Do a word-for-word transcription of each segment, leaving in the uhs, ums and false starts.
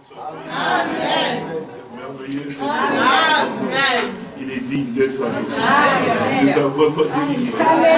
Amen. C'est merveilleux. Amen. Il est digne d'être avec nous. Il nous a vraiment délivrés.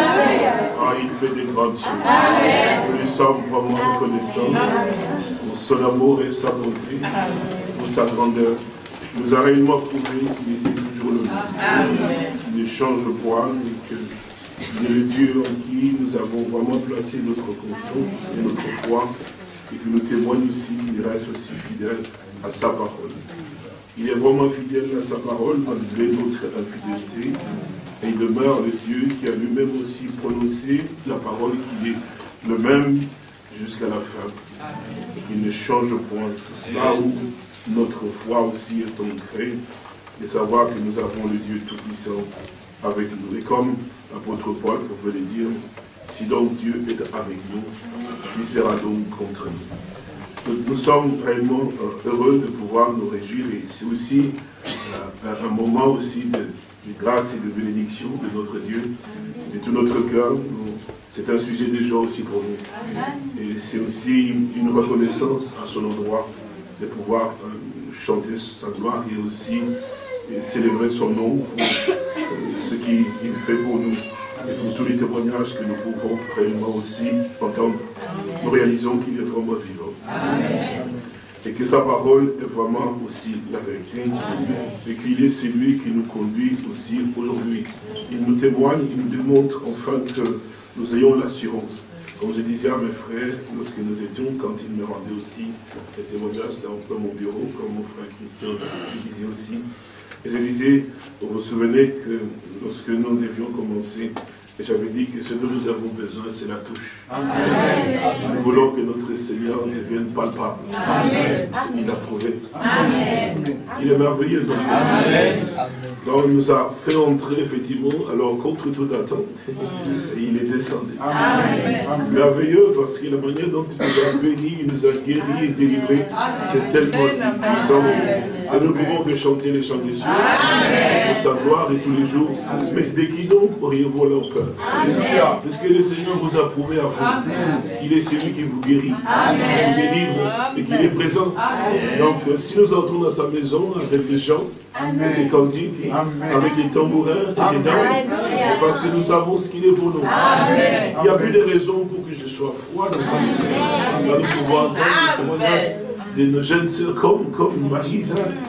Ah, il fait des grandes choses. Nous lui sommes vraiment reconnaissants pour son amour et sa bonté, pour sa grandeur. Il nous a réellement prouvé qu'il était toujours le même. Il ne change point et qu'il est le Dieu en qui nous avons vraiment placé notre confiance et notre foi, et que nous témoigne aussi qu'il reste aussi fidèle à sa parole. Il est vraiment fidèle à sa parole malgré notre infidélité, et il demeure le Dieu qui a lui-même aussi prononcé la parole, qui est le même jusqu'à la fin, et qu'il ne change point. C'est cela où notre foi aussi est ancrée, de savoir que nous avons le Dieu Tout-Puissant avec nous. Et comme l'apôtre Paul pouvait le dire, si donc Dieu est avec nous, qui sera donc contre nous? Nous, nous sommes réellement euh, heureux de pouvoir nous réjouir, et c'est aussi euh, un, un moment aussi de, de grâce et de bénédiction de notre Dieu, de tout notre cœur. C'est un sujet de joie aussi pour nous. Et c'est aussi une reconnaissance à son endroit de pouvoir euh, chanter sa gloire et aussi et célébrer son nom pour euh, ce qu'il fait pour nous. Et pour tous les témoignages que nous pouvons réellement aussi entendre, nous réalisons qu'il est vraiment vivant. Amen. Et que sa parole est vraiment aussi la vérité. Amen. Et qu'il est celui qui nous conduit aussi aujourd'hui. Il nous témoigne, il nous démontre enfin que nous ayons l'assurance. Comme je disais à mes frères, lorsque nous étions, quand ils me rendaient aussi des témoignages dans, dans mon bureau, comme mon frère Christian le disait aussi, et je disais, vous vous souvenez que lorsque nous devions commencer, j'avais dit que ce dont nous avons besoin, c'est la touche. Amen. Nous voulons que notre Seigneur devienne palpable. Amen. Il a prouvé. Amen. Il est merveilleux, notre Dieu. Donc il nous a fait entrer, effectivement, alors contre toute attente, et il est descendu. Amen. Merveilleux, parce que la manière dont il nous a bénis, il nous a guéris et délivrés, c'est tellement si puissant. Et nous pouvons que chanter les chants des cieux, pour sa gloire et tous les jours. Mais dès qui donc auriez-vous leur cœur? Parce que le Seigneur vous a prouvé à vous. Il est celui qui vous guérit, qui vous délivre et qui est présent. Donc si nous entrons dans sa maison avec des chants, avec des cantiques, avec des tambourins et des danses, c'est parce que nous savons ce qu'il est pour nous. Il n'y a plus de raison pour que je sois froid dans sa maison. Là, nous pouvons entendre des témoignages de nos jeunes sœurs comme, comme Marie,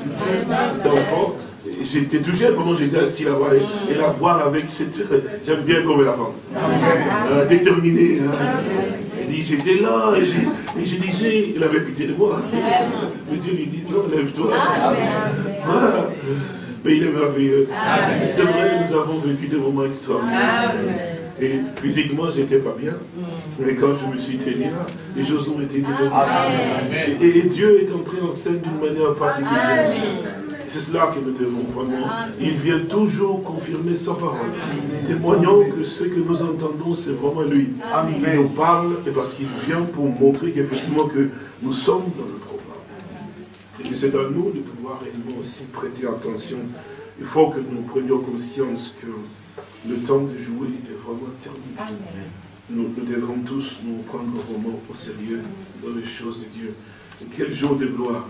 cet enfant. J'étais tout jeune pendant que j'étais assis là-bas, et, et la voir avec cette... J'aime bien comme elle avance. Euh, déterminée. Hein. Elle dit, j'étais là, et, et je disais, il avait pitié de moi. Mais Dieu lui dit, non, lève-toi. Voilà. Mais il est merveilleux. C'est vrai, nous avons vécu des moments extraordinaires. Et physiquement, j'étais pas bien. Mais quand je me suis tenu là, les choses ont été différentes. Et, et Dieu est entré en scène d'une manière particulière. C'est cela que nous devons vraiment. Il vient toujours confirmer sa parole. Témoignons que ce que nous entendons, c'est vraiment lui. Il nous parle, et parce qu'il vient pour montrer qu'effectivement que nous sommes dans le programme. Et que c'est à nous de pouvoir réellement aussi prêter attention. Il faut que nous prenions conscience que le temps de jouer est vraiment terminé. Nous, nous devons tous nous prendre vraiment au sérieux dans les choses de Dieu. Et quel jour de gloire.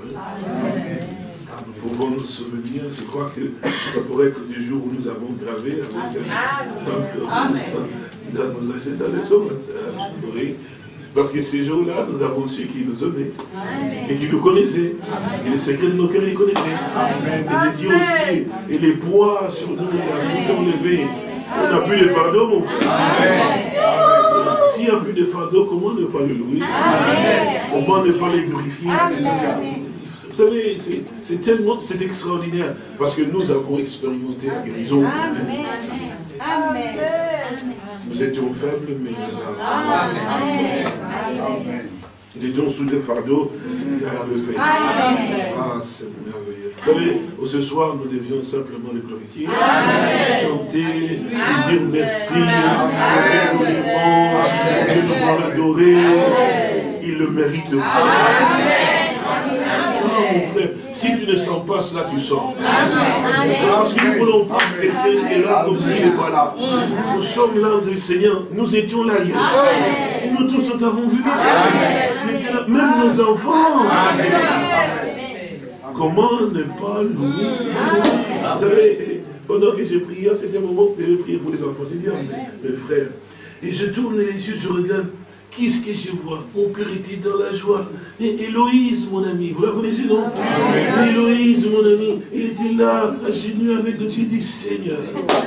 Hein? Nous pouvons nous souvenir, je crois que ça pourrait être du jour où nous avons gravé avec un, dans nos agendas les hommes. Oui. Parce que ces jours-là, nous avons su qu'il nous aimait et qu'il nous connaissait. Et les secrets de nos cœurs, il les connaissait. Et les yeux aussi, et les poids sur nous, il a tout enlevé. On n'a plus de fardeau, mon frère. S'il n'y a plus de fardeau, comment ne pas le louer? Comment ne pas les glorifier? Vous savez, c'est tellement, c'est extraordinaire, parce que nous avons expérimenté la guérison. Amen. Amen. Nous étions faibles, mais nous avons. Amen. Nous étions sous des fardeaux, il a levé. Ah, c'est merveilleux. Vous savez, ce soir, nous devions simplement le glorifier, chanter, lui dire merci, Dieu nous va l'adorer, il le mérite aussi. Mon frère, si tu ne sens pas cela, tu sors. Parce que nous ne voulons pas que quelqu'un est là comme s'il n'est pas là. Nous sommes là, le Seigneur, nous étions là hier. Et nous tous nous t'avons vu. Tu étais là, même nos enfants. Comment ne pas louer Seigneur? Vous savez, pendant que j'ai prié, c'était un moment que je priais pour les enfants. J'ai dit, mes, mes frères, et je tourne les yeux, je regarde, qu'est-ce que je vois? Mon cœur était dans la joie. Et Héloïse, mon ami, vous la connaissez, non? Amen. Héloïse, mon ami, il était là, à genoux avec nous. J'ai dit, Seigneur,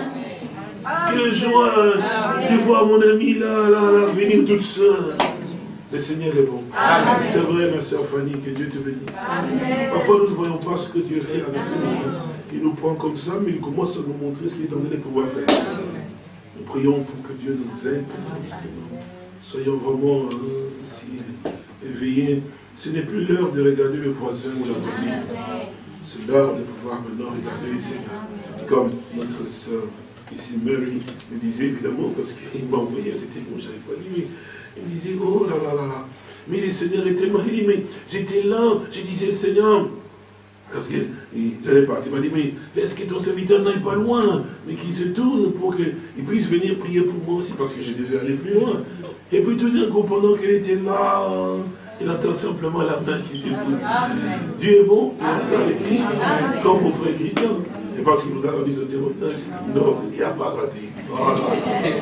quelle joie de voir mon ami là, là, là, venir toute seule. Le Seigneur est bon. C'est vrai, ma soeur Fanny, que Dieu te bénisse. Amen. Parfois, nous ne voyons pas ce que Dieu fait avec nous. Il nous prend comme ça, mais il commence à nous montrer ce qu'il est en train de pouvoir faire. Nous prions pour que Dieu nous aide. Soyons vraiment euh, si éveillés. Ce n'est plus l'heure de regarder le voisin ou la voisine. C'est l'heure de pouvoir maintenant regarder les Seigneurs. Comme notre soeur ici, Mary, me disait évidemment, parce qu'il m'a envoyé, j'étais bon, je n'avais pas dit, mais il me disait, oh là là là là. Mais le Seigneur est tellement, il dit, mais j'étais là, je disais, Seigneur, parce qu'il allait partir, il m'a dit, mais est-ce que ton serviteur n'aille pas loin, mais qu'il se tourne pour qu'il puisse venir prier pour moi aussi, parce que je devais aller plus loin. Et puis tout d'un coup, pendant qu'elle était là, il entend simplement la main qui se pose. Dieu est bon, il entend les cris, comme mon frère Christian. Et parce qu'il nous a rendu ce témoignage, non, il n'a pas raté. Voilà.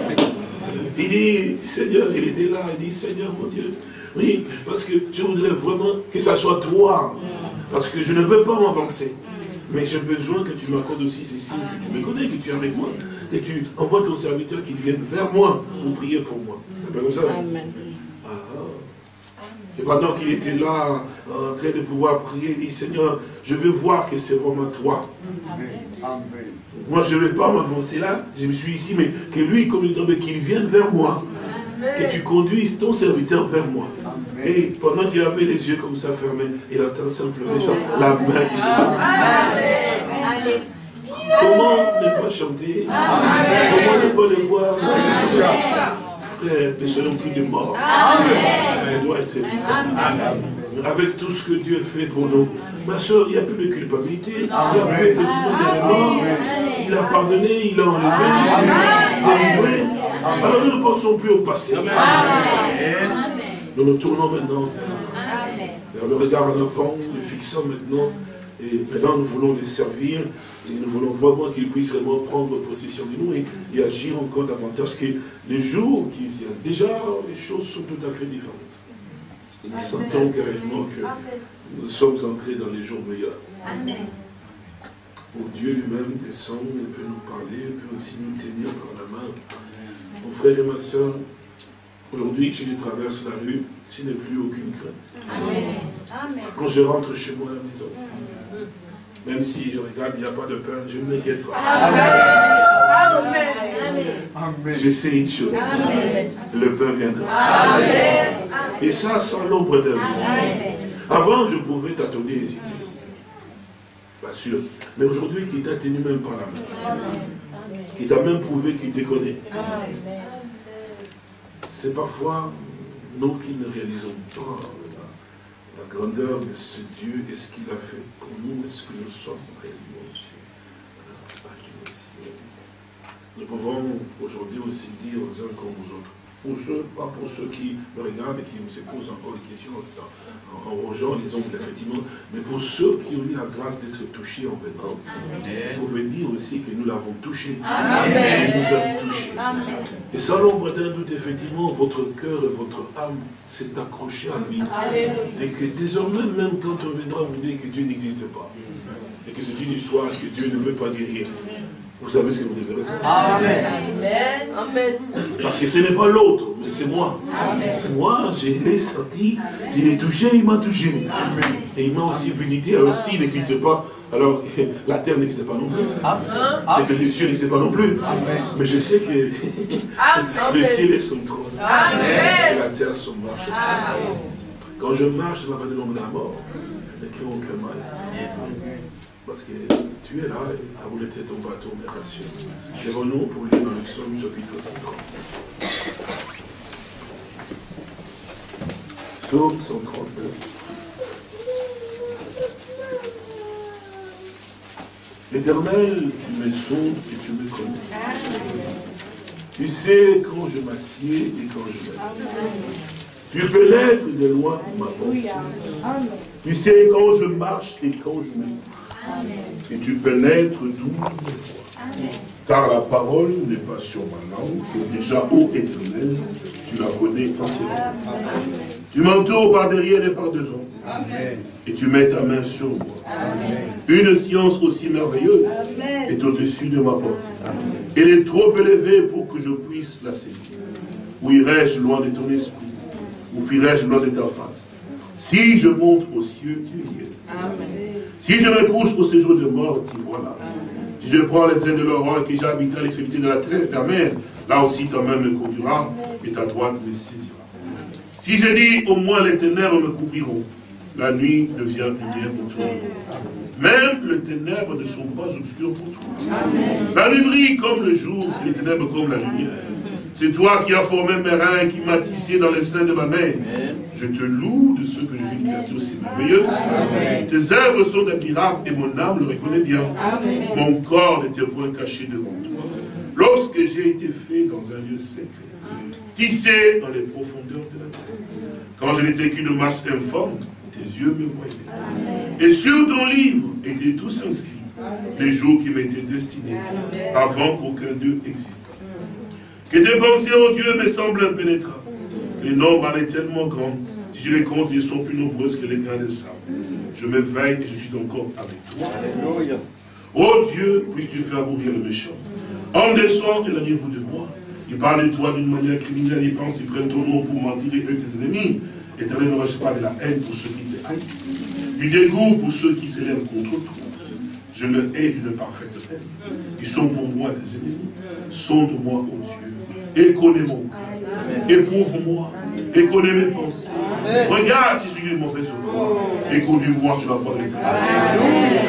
Il dit, Seigneur, il était là, il dit, Seigneur, mon Dieu, oui, parce que je voudrais vraiment que ça soit toi. Parce que je ne veux pas m'avancer. Mais j'ai besoin que tu m'accordes aussi ces signes, que tu me connais, que tu es avec moi. Et tu envoies ton serviteur qu'il vienne vers moi pour prier pour moi. C'est pas comme ça? Amen. Ah. Et pendant qu'il était là, en train de pouvoir prier, il dit, Seigneur, je veux voir que c'est vraiment toi. Amen. Moi, je ne vais pas m'avancer là, je me suis ici, mais que lui, comme il dit, qu'il vienne vers moi. Amen. Que tu conduises ton serviteur vers moi. Amen. Et pendant qu'il avait les yeux comme ça fermés, il entend simplement ça, la main qui se tourne. Comment ne pas chanter? Amen. Comment ne pas le voir? Amen. Frère, ne soyons plus de morts. Elle doit être vivante. Avec tout ce que Dieu fait pour nous. Ma soeur, il n'y a plus de culpabilité. Il n'y a plus effectivement de remords. Il a pardonné, il a enlevé, délivré. Alors nous ne pensons plus au passé. Amen. Nous nous tournons maintenant vers, vers le regard en avant, le fixant maintenant. Et maintenant nous voulons les servir. Et nous voulons vraiment qu'ils puissent vraiment prendre possession de nous et, et agir encore davantage. Que les jours qui viennent, déjà les choses sont tout à fait différentes. Et nous sentons carrément que nous sommes entrés dans les jours meilleurs. Amen. Où Dieu lui-même descend et peut nous parler, et peut aussi nous tenir par la main. Mon frère et ma soeur, aujourd'hui, si je traverse la rue, je n'ai plus aucune crainte. Amen. Quand je rentre chez moi à la maison, même si je regarde, il n'y a pas de pain, je ne m'inquiète pas. Amen. Amen. Je sais une chose. Amen. Le pain viendra. Amen. Et ça, sans l'ombre d'un doute. Avant, je pouvais tâtonner et hésiter. Pas sûr. Mais aujourd'hui, qui t'a tenu même par la main. Amen. Qui t'a même prouvé qu'il te connaît. C'est parfois nous qui ne réalisons pas la grandeur de ce Dieu et ce qu'il a fait pour nous, est-ce que nous sommes réellement aussi. Nous pouvons aujourd'hui aussi dire aux uns comme aux autres, pour ceux, pas pour ceux qui me regardent et qui se posent encore des questions ça, en, en rongeant les ongles, effectivement, mais pour ceux qui ont eu la grâce d'être touchés en venant, vous pouvez dire aussi que nous l'avons touché. Amen. Il nous a touchés. Amen. Et sans l'ombre d'un doute, effectivement, votre cœur et votre âme s'est accroché à lui. Amen. Et que désormais, même quand on viendra vous dire que Dieu n'existe pas, et que c'est une histoire que Dieu ne veut pas guérir, vous savez ce que vous devez répondre. Amen. Amen. Parce que ce n'est pas l'autre, mais c'est moi. Amen. Moi, je l'ai senti, je l'ai touché, il m'a touché. Amen. Et il m'a aussi visité. Alors s'il n'existe pas, alors la terre n'existe pas non plus. C'est que les cieux n'existent pas non plus. Amen. Mais je sais que le ciel est son trône. Et la terre son marche. Amen. Quand je marche dans la vallée de l'ombre de la mort, je ne crains aucun mal. Parce que tu es là et tu as voulu être ton bateau, mais rassure. Lèvons-nous pour lire dans le psaume chapitre cent trente. Psaume cent trente-neuf. L'Éternel, tu me sondes et tu me connais. Tu sais quand je m'assieds et quand je me lève. Tu peux l'être de loin ma pensée. Tu sais quand je marche et quand je me couche. Et tu pénètres toutes mes voies. Car la parole n'est pas sur ma langue, que déjà, ô Éternel, tu la connais entièrement. Tu m'entoures par derrière et par devant. Amen. Et tu mets ta main sur moi. Amen. Une science aussi merveilleuse Amen. Est au-dessus de ma portée. Amen. Elle est trop élevée pour que je puisse la saisir. Où irai-je loin de ton esprit? Où fuirai-je loin de ta face? Si je monte aux cieux, tu y es. Amen. Si je me couche au séjour de mort, tu vois là. Si je prends les ailes de l'aurore et que j'habite à l'extrémité de la terre, la mer, là aussi ta main me conduira et ta droite me saisira. Si je dis au moins les ténèbres me couvriront, la nuit devient lumière pour toi. Même les ténèbres ne sont pas obscures pour toi. Amen. La nuit brille comme le jour, et les ténèbres comme la lumière. C'est toi qui as formé mes reins, qui m'as tissé dans les seins de ma mère. Je te loue de ce que je suis une créature si merveilleuse. Amen. Tes œuvres sont des miracles et mon âme le reconnaît bien. Amen. Mon corps n'était point caché devant toi. Lorsque j'ai été fait dans un lieu secret, tissé dans les profondeurs de la terre, quand je n'étais qu'une masse informe, tes yeux me voyaient. Amen. Et sur ton livre étaient tous inscrits les jours qui m'étaient destinés avant qu'aucun d'eux existât. Que tes pensées, ô Dieu, me semblent impénétrables. Les nombres en est tellement grand. Si je les compte, ils sont plus nombreuses que les grains de sable. Je m'éveille et je suis encore avec toi. Alléluia. Ô Dieu, puisses-tu faire mourir le méchant. Homme des soins, éloignez-vous de moi. Ils parlent de toi d'une manière criminelle, ils pensent qu'ils prennent ton nom pour mentir et eux tes ennemis. Éternel, ne reçoit pas de la haine pour ceux qui te haïssent. Du dégoût pour ceux qui s'élèvent contre toi. Je le hais d'une parfaite haine. Ils sont pour moi des ennemis. Sonde-moi, ô Dieu, et connais mon cœur. Éprouve-moi, et connais mes pensées. Regarde si je suis une mauvaise voie, et conduis-moi sur la voie de l'éternité.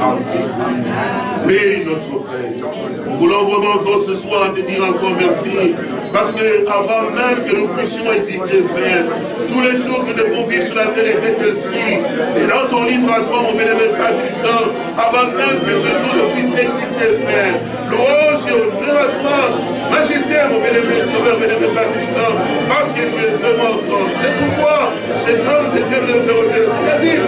Amen. Oui, notre Père, nous voulons vraiment encore ce soir te dire encore merci. Parce que avant même que nous puissions exister, Père, tous les jours que nous devons vivre sur la terre étaient inscrits. Et dans ton livre à toi, mon bénévole Père puissant, avant même que ce jour ne puisse exister, Père, louange et honneur à toi, majesté, mon bénévole Sauveur, bénévole Père puissant, parce que tu es vraiment grand. C'est pourquoi cet homme de Dieu de Dieu, c'est-à-dire,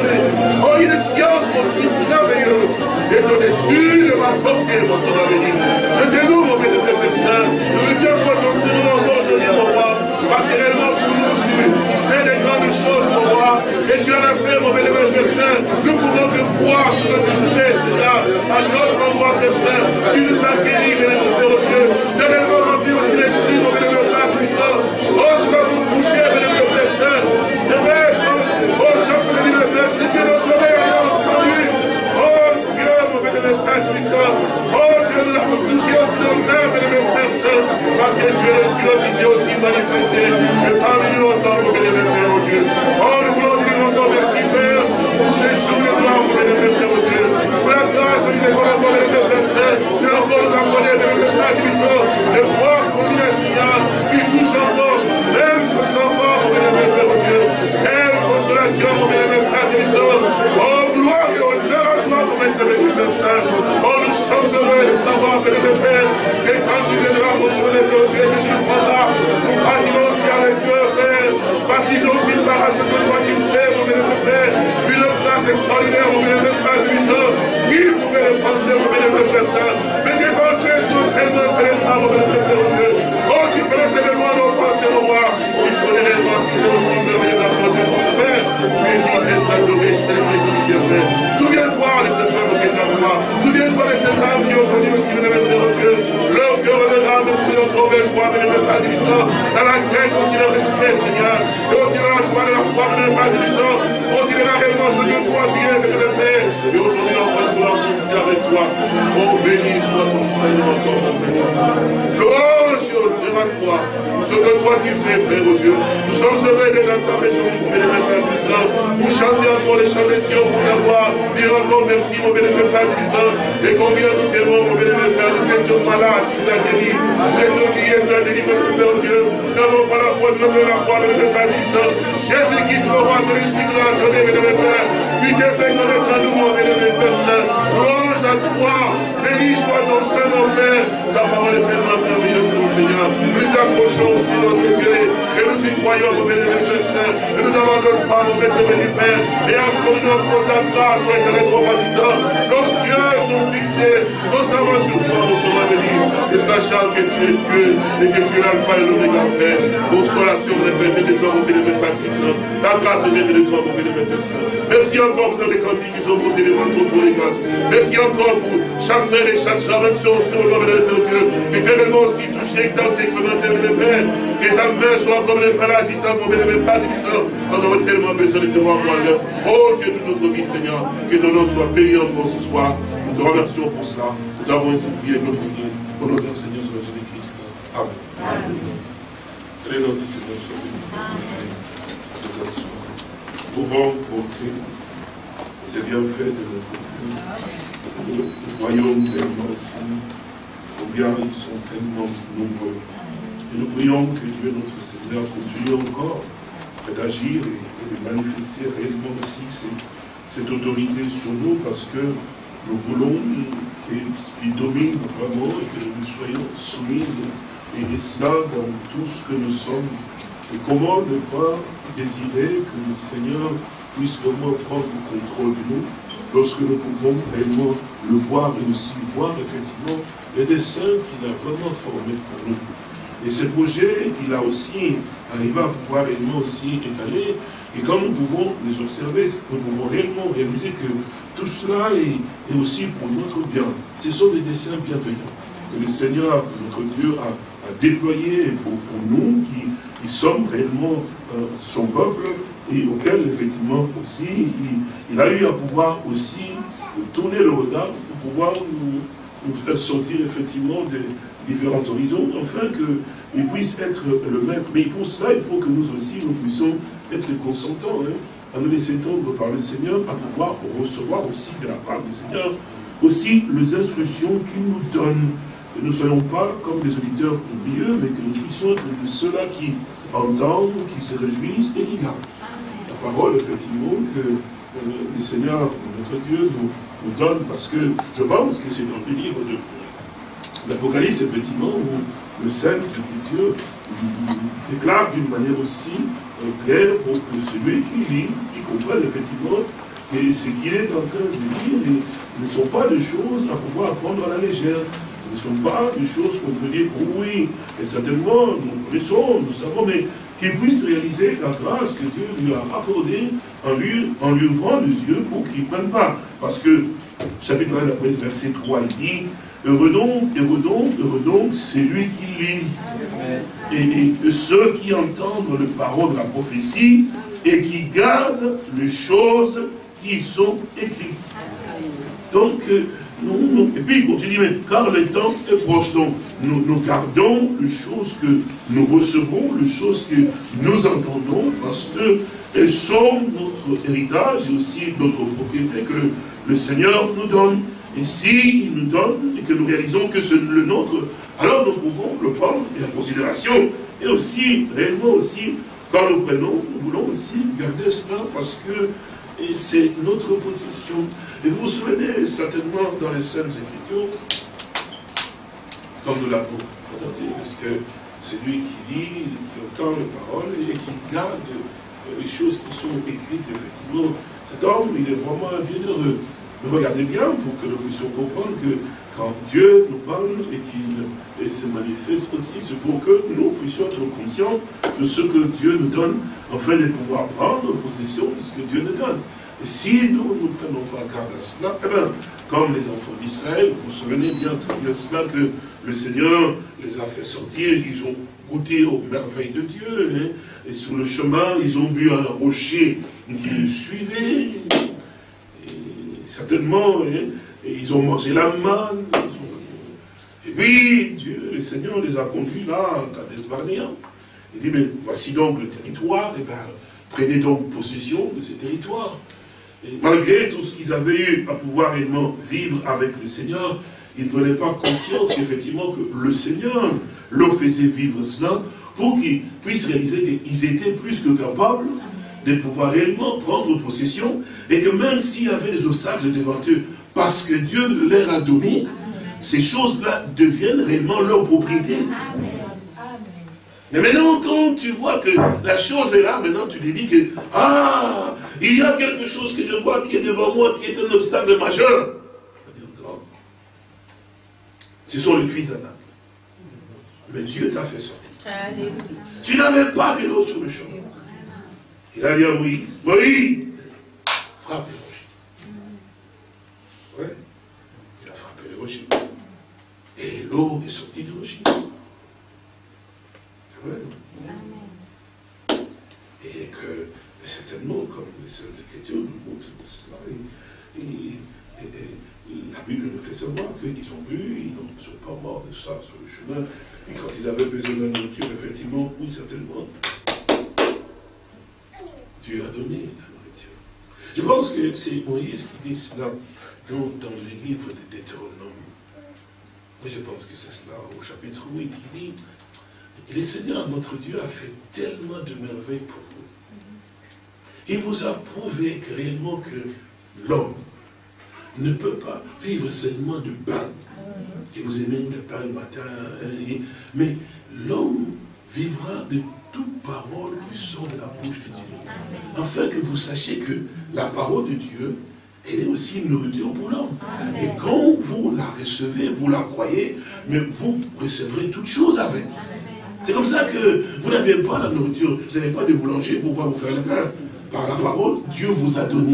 oh, une science aussi merveilleuse, est au-dessus de ma portée, mon Sauveur béni. Je te loue, mon bénévole Père Saint, nous le sommes potentiellement encore aujourd'hui, mon roi, parce que réellement pour nous, tu fais des grandes choses, mon roi, et tu en as fait, mon bénévole Père Saint. Nous pouvons te voir sur notre fidèle, Seigneur, à notre endroit, Père Saint. Tu nous as guéris, bénévole Père Dieu. Tu as réellement rempli aussi l'esprit, mon bénévole Père puissant. Oh, nous avons touché, bénévole Père Saint. C'est vrai, oh, Jean, bénévole Père Saint, que nos oreilles ont entendu. Oh, Dieu, mon bénévole Père puissant. Oh, Dieu, nous l'avons touché aussi dans le cœur, bénévole Père Saint. Parce que Dieu, tu l'as visé aussi manifesté. Que parmi nous entend, mon bénévole Père Dieu. Oh, nous voulons dire encore merci, Père, pour ces jours de gloire, mon bénévole Père Dieu. Pour la grâce, mon bénévole Père Saint. De encore nous accorder, bénévole Père puissant. De voir combien il y a qui touche encore, même nos enfants, mon bénévole Père Dieu. Quelle consolation, mon bénévole Père puissant. Oh, gloire et honneur à toi, mon bénévole Père Saint. Oh, nous sommes heureux de savoir, bénévole Père, que quand tu viendras consoler Père Dieu, que tu prendras, nous partirons aussi avec eux, Père, parce qu'ils ont pris part à ce que toi tu fais, mon bénévole Père, une grâce extraordinaire, mon bénévole Père puissant. Ils pouvaient les penser, mon bénévole Père Saint, mais tes pensées sont tellement pénétrables, mon bénévole Père Dieu. Oh, tu pénètres tellement nos pensées, mon roi. Tu connais réellement ce qui est aussi merveilleux dans notre Dieu, mon Père. Tu es dit d'être adoré, célébré, glorifié. Souviens-toi de cette âme qui est en moi. Souviens-toi de cette âme qui aujourd'hui aussi, bénévole Père Dieu. Leur cœur honorable, nous prions trop vers toi, bénévole Père puissant. Dans la crainte aussi le respect, Seigneur. Et aussi dans la joie de la foi, bénévole Père puissant. Aussi dans la réponse de toi, Dieu, bénévole Père. Et aujourd'hui, on va pouvoir ici avec toi. Oh, béni soit ton Seigneur encore, mon Père. Louange et honneur à toi. Ce que toi tu fais, Père, oh Dieu. Nous sommes heureux de dans ta maison, mon bénévole Père puissant. Pour chanter encore les chants des cieux, pour t'avoir. Dire encore merci, mon bénévole Père puissant. Et combien nous t'aimons, mon bénévole Père. Nous étions malades, tu nous as guéris. Nous étions guéris, tu as délivré, Père Dieu. Nous n'avons pas la foi, nous avons la foi, bénévole Père puissant. Jésus-Christ, mon roi, ton esprit nous l'a donné, bénévole Père. Tu t'es fait connaître à nous, mon bénévole Père Saint. Louange à toi. Béni soit ton Saint, mon Père. Ta parole est tellement merveilleuse, mon Seigneur. Nous nous approchons aussi, notre Dieu, et nous y croyons, mon bénévole Saint, et nous n'abandonnons pas, mon maître béni Père, et encore une autre ta grâce, mon éternel compatissant. Nos yeux sont fixés, nos amants sur toi, mon sauveur béni, et sachant que tu es Dieu, et que tu es l'alpha et l'oméga, Père. Consolation, répétée de toi, mon bénévole Patrice, la grâce est de toi, mon bénévole Saint. Merci encore pour les cantiques qui sont montés devant ton trône de grâce. Merci encore pour chaque frère et chaque soeur, même si on se retrouve dans le Dieu, éternellement aussi touché que dans ces expérimentaires de Père, que ta main soit comme le Père agissant, mon bénévole Patrice, nous avons tellement besoin de te voir moi. Oh Dieu, toute notre vie, Seigneur, que ton nom soit payé encore ce soir. Nous te remercions pour cela. Nous avons ainsi prié et glorifié au nom de notre Seigneur Jésus-Christ. Amen. Amen. Que le nom du Seigneur soit béni. Nous pouvons compter les bienfaits de notre Dieu. Nous voyons tellement aussi combien ils sont tellement nombreux. Et nous prions que Dieu, notre Seigneur, continue encore d'agir et de manifester réellement aussi cette autorité sur nous, parce que nous voulons qu'il domine vraiment et que nous soyons soumis, et cela dans tout ce que nous sommes. Et comment ne pas désirer que le Seigneur puisse vraiment prendre le contrôle de nous, lorsque nous pouvons réellement le voir et aussi voir effectivement les dessins qu'il a vraiment formés pour nous. Et ces projets qu'il a aussi arrivé à pouvoir réellement aussi étaler, et quand nous pouvons les observer, nous pouvons réellement réaliser que tout cela est, est aussi pour notre bien. Ce sont des dessins bienveillants que le Seigneur, notre Dieu, a, a déployés pour, pour nous, qui, qui sommes réellement euh, son peuple, et auquel effectivement aussi, il, il a eu à pouvoir aussi tourner le regard pour pouvoir nous, nous faire sortir effectivement des différents horizons, afin qu'il puisse être le maître. Mais pour cela, il faut que nous aussi, nous puissions être consentants, hein, à nous laisser tendre par le Seigneur, à pouvoir recevoir aussi de la part du Seigneur, aussi les instructions qu'il nous donne. Que nous ne soyons pas comme des auditeurs oublieux, mais que nous puissions être de ceux-là qui entendent, qui se réjouissent et qui gardent la parole, effectivement, que euh, le Seigneur, notre Dieu, nous, nous donne, parce que je pense que c'est dans le livre de l'Apocalypse, effectivement, où le Saint, Écriture, déclare d'une manière aussi euh, claire pour que celui qui lit, qui comprenne effectivement que ce qu'il est en train de lire et, ne sont pas des choses à pouvoir prendre à la légère. Ce ne sont pas des choses qu'on peut dire, oh oui, et certainement, nous connaissons, nous savons, mais qu'il puisse réaliser la grâce que Dieu lui a accordée en lui, en lui ouvrant les yeux pour qu'il ne prenne pas. Parce que, chapitre un, verset trois, il dit, heureux donc, heureux donc, heureux donc, c'est lui qui lit. Et, et ceux qui entendent le parole de la prophétie et qui gardent les choses qui sont écrites. Donc, nous, nous, et puis il continue, mais car le temps est proche, donc nous, nous gardons les choses que nous recevons, les choses que nous entendons, parce qu'elles sont notre héritage et aussi notre propriété que le, le Seigneur nous donne. Et s'il nous donne et que nous réalisons que c'est le nôtre, alors nous pouvons le prendre en considération. Et aussi, réellement aussi, quand nous prenons, nous voulons aussi garder cela parce que c'est notre possession. Et vous vous souvenez certainement dans les Saintes Écritures, comme nous l'avons entendu, parce que c'est lui qui lit, qui entend les paroles et qui garde les choses qui sont écrites, effectivement. Cet homme, il est vraiment bienheureux. Mais regardez bien pour que nous puissions comprendre que quand Dieu nous parle et qu'il se manifeste aussi, c'est pour que nous puissions être conscients de ce que Dieu nous donne, afin de pouvoir prendre possession de ce que Dieu nous donne. Et si nous ne prenons pas garde à cela, eh bien, comme les enfants d'Israël, vous vous souvenez bien très bien cela, que le Seigneur les a fait sortir, ils ont goûté aux merveilles de Dieu, hein, et sur le chemin, ils ont vu un rocher qui les suivait, certainement, hein, et ils ont mangé la manne. Ont... Et puis, Dieu, le Seigneur les a conduits là, à Kades Barnea. Il dit, mais voici donc le territoire, et bien, prenez donc possession de ces territoires. Et malgré tout ce qu'ils avaient eu à pouvoir réellement vivre avec le Seigneur, ils ne prenaient pas conscience qu'effectivement que le Seigneur leur faisait vivre cela pour qu'ils puissent réaliser qu'ils étaient plus que capables de pouvoir réellement prendre possession, et que même s'il y avait des obstacles devant eux, parce que Dieu leur a donné, ces choses-là deviennent réellement leur propriété. Mais maintenant, quand tu vois que la chose est là, maintenant tu te dis que, ah, il y a quelque chose que je vois qui est devant moi, qui est un obstacle majeur. Ce sont les fils d'Anak. Mais Dieu t'a fait sortir. Alléluia. Tu n'avais pas de l'eau sur le chemin. Il a dit à Moïse, Moïse, frappe le rocher. Ouais. Il a frappé le rocher. Et l'eau est sortie du rocher. C'est vrai. Et que, certainement, comme les Saintes Écritures nous montrent de cela, et, et, et, et, la Bible nous fait savoir qu'ils ont bu, ils ne sont pas morts de ça sur le chemin. Et quand ils avaient besoin de nourriture, effectivement, oui, certainement, Dieu a donné la nourriture. Je pense que c'est Moïse qui dit cela dans, dans le livre de Deutéronome. Mais je pense que c'est cela au chapitre huit qui dit, le Seigneur, notre Dieu, a fait tellement de merveilles pour vous. Il vous a prouvé que réellement que l'homme ne peut pas vivre seulement de pain. Que vous aimez le pain le matin, mais l'homme vivra de toute parole qui sort de la bouche de Dieu. Afin que vous sachiez que la parole de Dieu, elle est aussi une nourriture pour l'homme. Et quand vous la recevez, vous la croyez, mais vous recevrez toutes choses avec. C'est comme ça que vous n'avez pas la nourriture, vous n'avez pas de boulanger pour pouvoir vous faire le pain. Par la parole, Dieu vous a donné.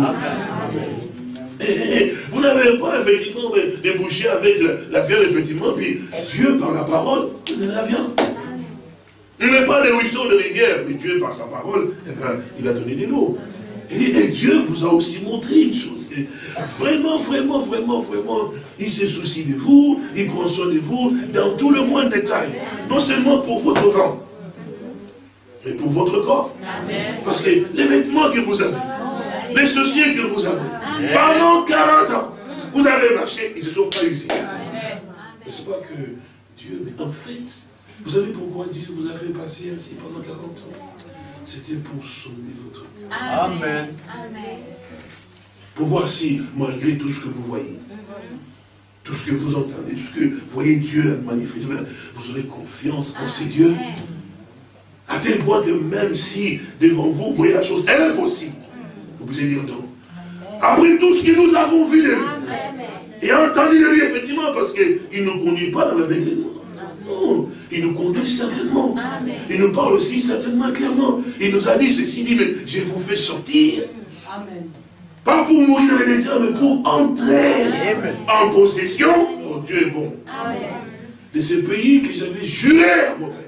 Et, et, et, vous n'avez pas effectivement des bouchées avec la, la viande, effectivement, puis Dieu, par la parole, donne la viande. Il n'est pas des ruisseaux de rivière, mais Dieu, par sa parole, eh ben, il a donné de l'eau. Et, et Dieu vous a aussi montré une chose, que vraiment, vraiment, vraiment, vraiment, il se soucie de vous, il prend soin de vous, dans tout le moindre détail. Non seulement pour votre ventre, mais pour votre corps. Amen. Parce que les vêtements que vous avez, les chaussures que vous avez, Amen. Pendant quarante ans, vous avez marché, ils ne se sont pas usés. Je ne sais pas que Dieu, mais en fait, vous savez pourquoi Dieu vous a fait passer ainsi pendant quarante ans? C'était pour sauver votre cœur. Amen. Amen. Pour voir si, malgré tout ce que vous voyez, tout ce que vous entendez, tout ce que vous voyez Dieu manifester, vous aurez confiance en ces dieux. À tel point que même si devant vous, vous voyez la chose impossible, vous pouvez dire non. Après tout ce que nous avons vu de lui, et entendu de lui, effectivement, parce qu'il ne nous conduit pas dans l'aveuglement. Non, il nous conduit certainement. Amen. Il nous parle aussi certainement clairement. Il nous a dit ceci, il dit, mais je vous fais sortir. Amen. Pas pour mourir dans le désert, mais pour entrer Amen. En possession. Oh, Dieu est bon. Amen. De ce pays que j'avais juré à vos pères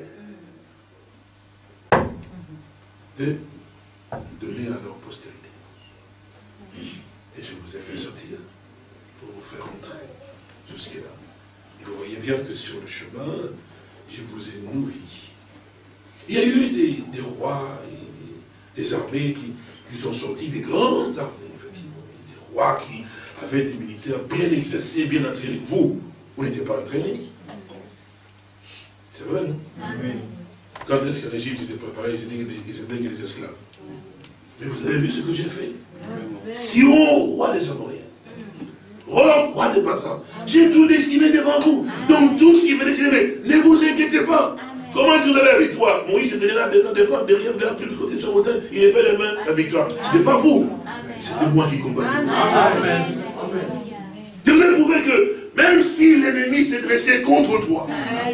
de donner à leur postérité. Et je vous ai fait sortir pour vous faire entrer jusque-là. Et vous voyez bien que sur le chemin, je vous ai nourri. Il y a eu des, des rois, et des, des armées qui, qui sont sortis, des grandes armées, effectivement. Des rois qui avaient des militaires bien exercés, bien entraînés. Vous, vous n'étiez pas entraînés. C'est vrai, non? Amen. Quand est-ce que l'Égypte s'est préparé, ils étaient que des esclaves. Mais vous avez vu ce que j'ai fait? Sihon, roi des Amoriens. Roi, roi des Bassans. J'ai tout destiné devant vous. Donc tout ce qui venait de ne vous inquiétez pas. Comment est-ce que vous avez la victoire? Moïse était là devant, derrière, derrière, de l'autre côté de son montagne. Il avait les mains, la victoire. Ce n'était pas vous. C'était moi qui combattais. Amen. Je vous ai prouvé que même si l'ennemi s'est dressé contre toi,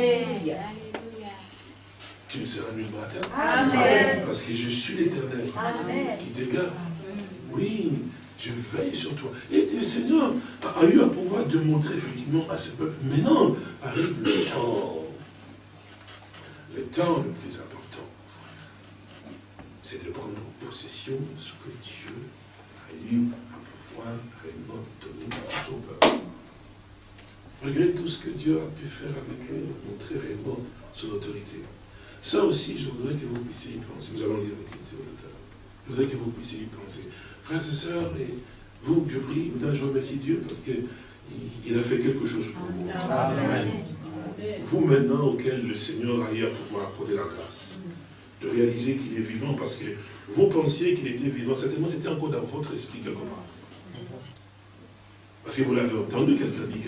tu ne seras nullement atteint. Amen. Parce que je suis l'Éternel qui te garde. Oui, je veille sur toi. Et le Seigneur a eu à pouvoir démontrer effectivement à ce peuple. Maintenant arrive le temps. Le temps le plus important, c'est de prendre possession de ce que Dieu a eu à pouvoir réellement donner à son peuple. Malgré tout ce que Dieu a pu faire avec eux, montrer réellement son autorité. Ça aussi, je voudrais que vous puissiez y penser. Nous allons lire l'Écriture tout à l'heure. Je voudrais que vous puissiez y penser. Frères et sœurs, et vous, je prie, je remercie Dieu parce qu'il a fait quelque chose pour vous. Amen. Vous maintenant, auquel le Seigneur a eu à pouvoir accorder la grâce, de réaliser qu'il est vivant parce que vous pensiez qu'il était vivant. Certainement, c'était encore dans votre esprit quelque part. Parce que vous l'avez entendu, quelqu'un dit quelqu'un qu'il est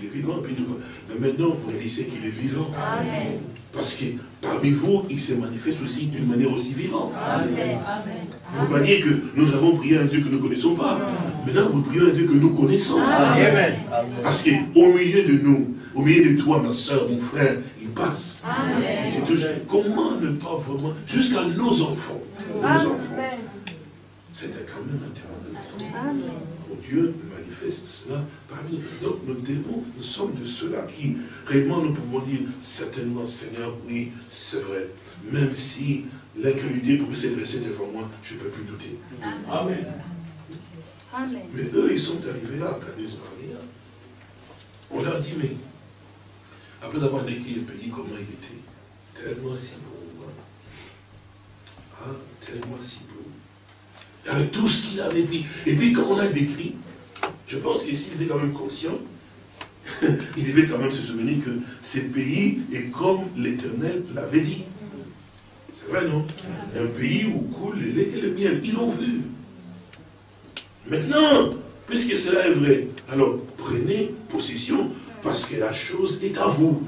vivant. Et puis nous, mais maintenant, vous réalisez qu'il est vivant. Amen. Parce que parmi vous, il se manifeste aussi d'une manière aussi vivante. Amen. Vous voyez que nous avons prié un Dieu que nous ne connaissons pas. Amen. Maintenant, vous priez un Dieu que nous connaissons. Amen. Parce qu'au milieu de nous, au milieu de toi, ma soeur, mon frère, il passe. Amen. Il est toujours, comment ne pas vraiment, jusqu'à nos enfants, nos enfants. C'était quand même un témoignage extraordinaire. Dieu manifeste cela parmi nous. Donc nous devons, nous sommes de ceux-là qui, réellement, nous pouvons dire, certainement, Seigneur, oui, c'est vrai. Même si l'incrédulité pouvait s'adresser devant moi, je ne peux plus douter. Amen. Amen. Mais eux, ils sont arrivés là, à Cades-Barnea. On leur dit, mais, après avoir décrit le pays, comment il était, tellement si beau. Ah, tellement si beau. Avec tout ce qu'il avait pris. Et puis quand on a décrit, je pense qu'ici il était quand même conscient, il devait quand même se souvenir que ce pays est comme l'Éternel l'avait dit. C'est vrai, non? Un pays où coule le lait et le miel. Ils l'ont vu. Maintenant, puisque cela est vrai, alors prenez possession parce que la chose est à vous.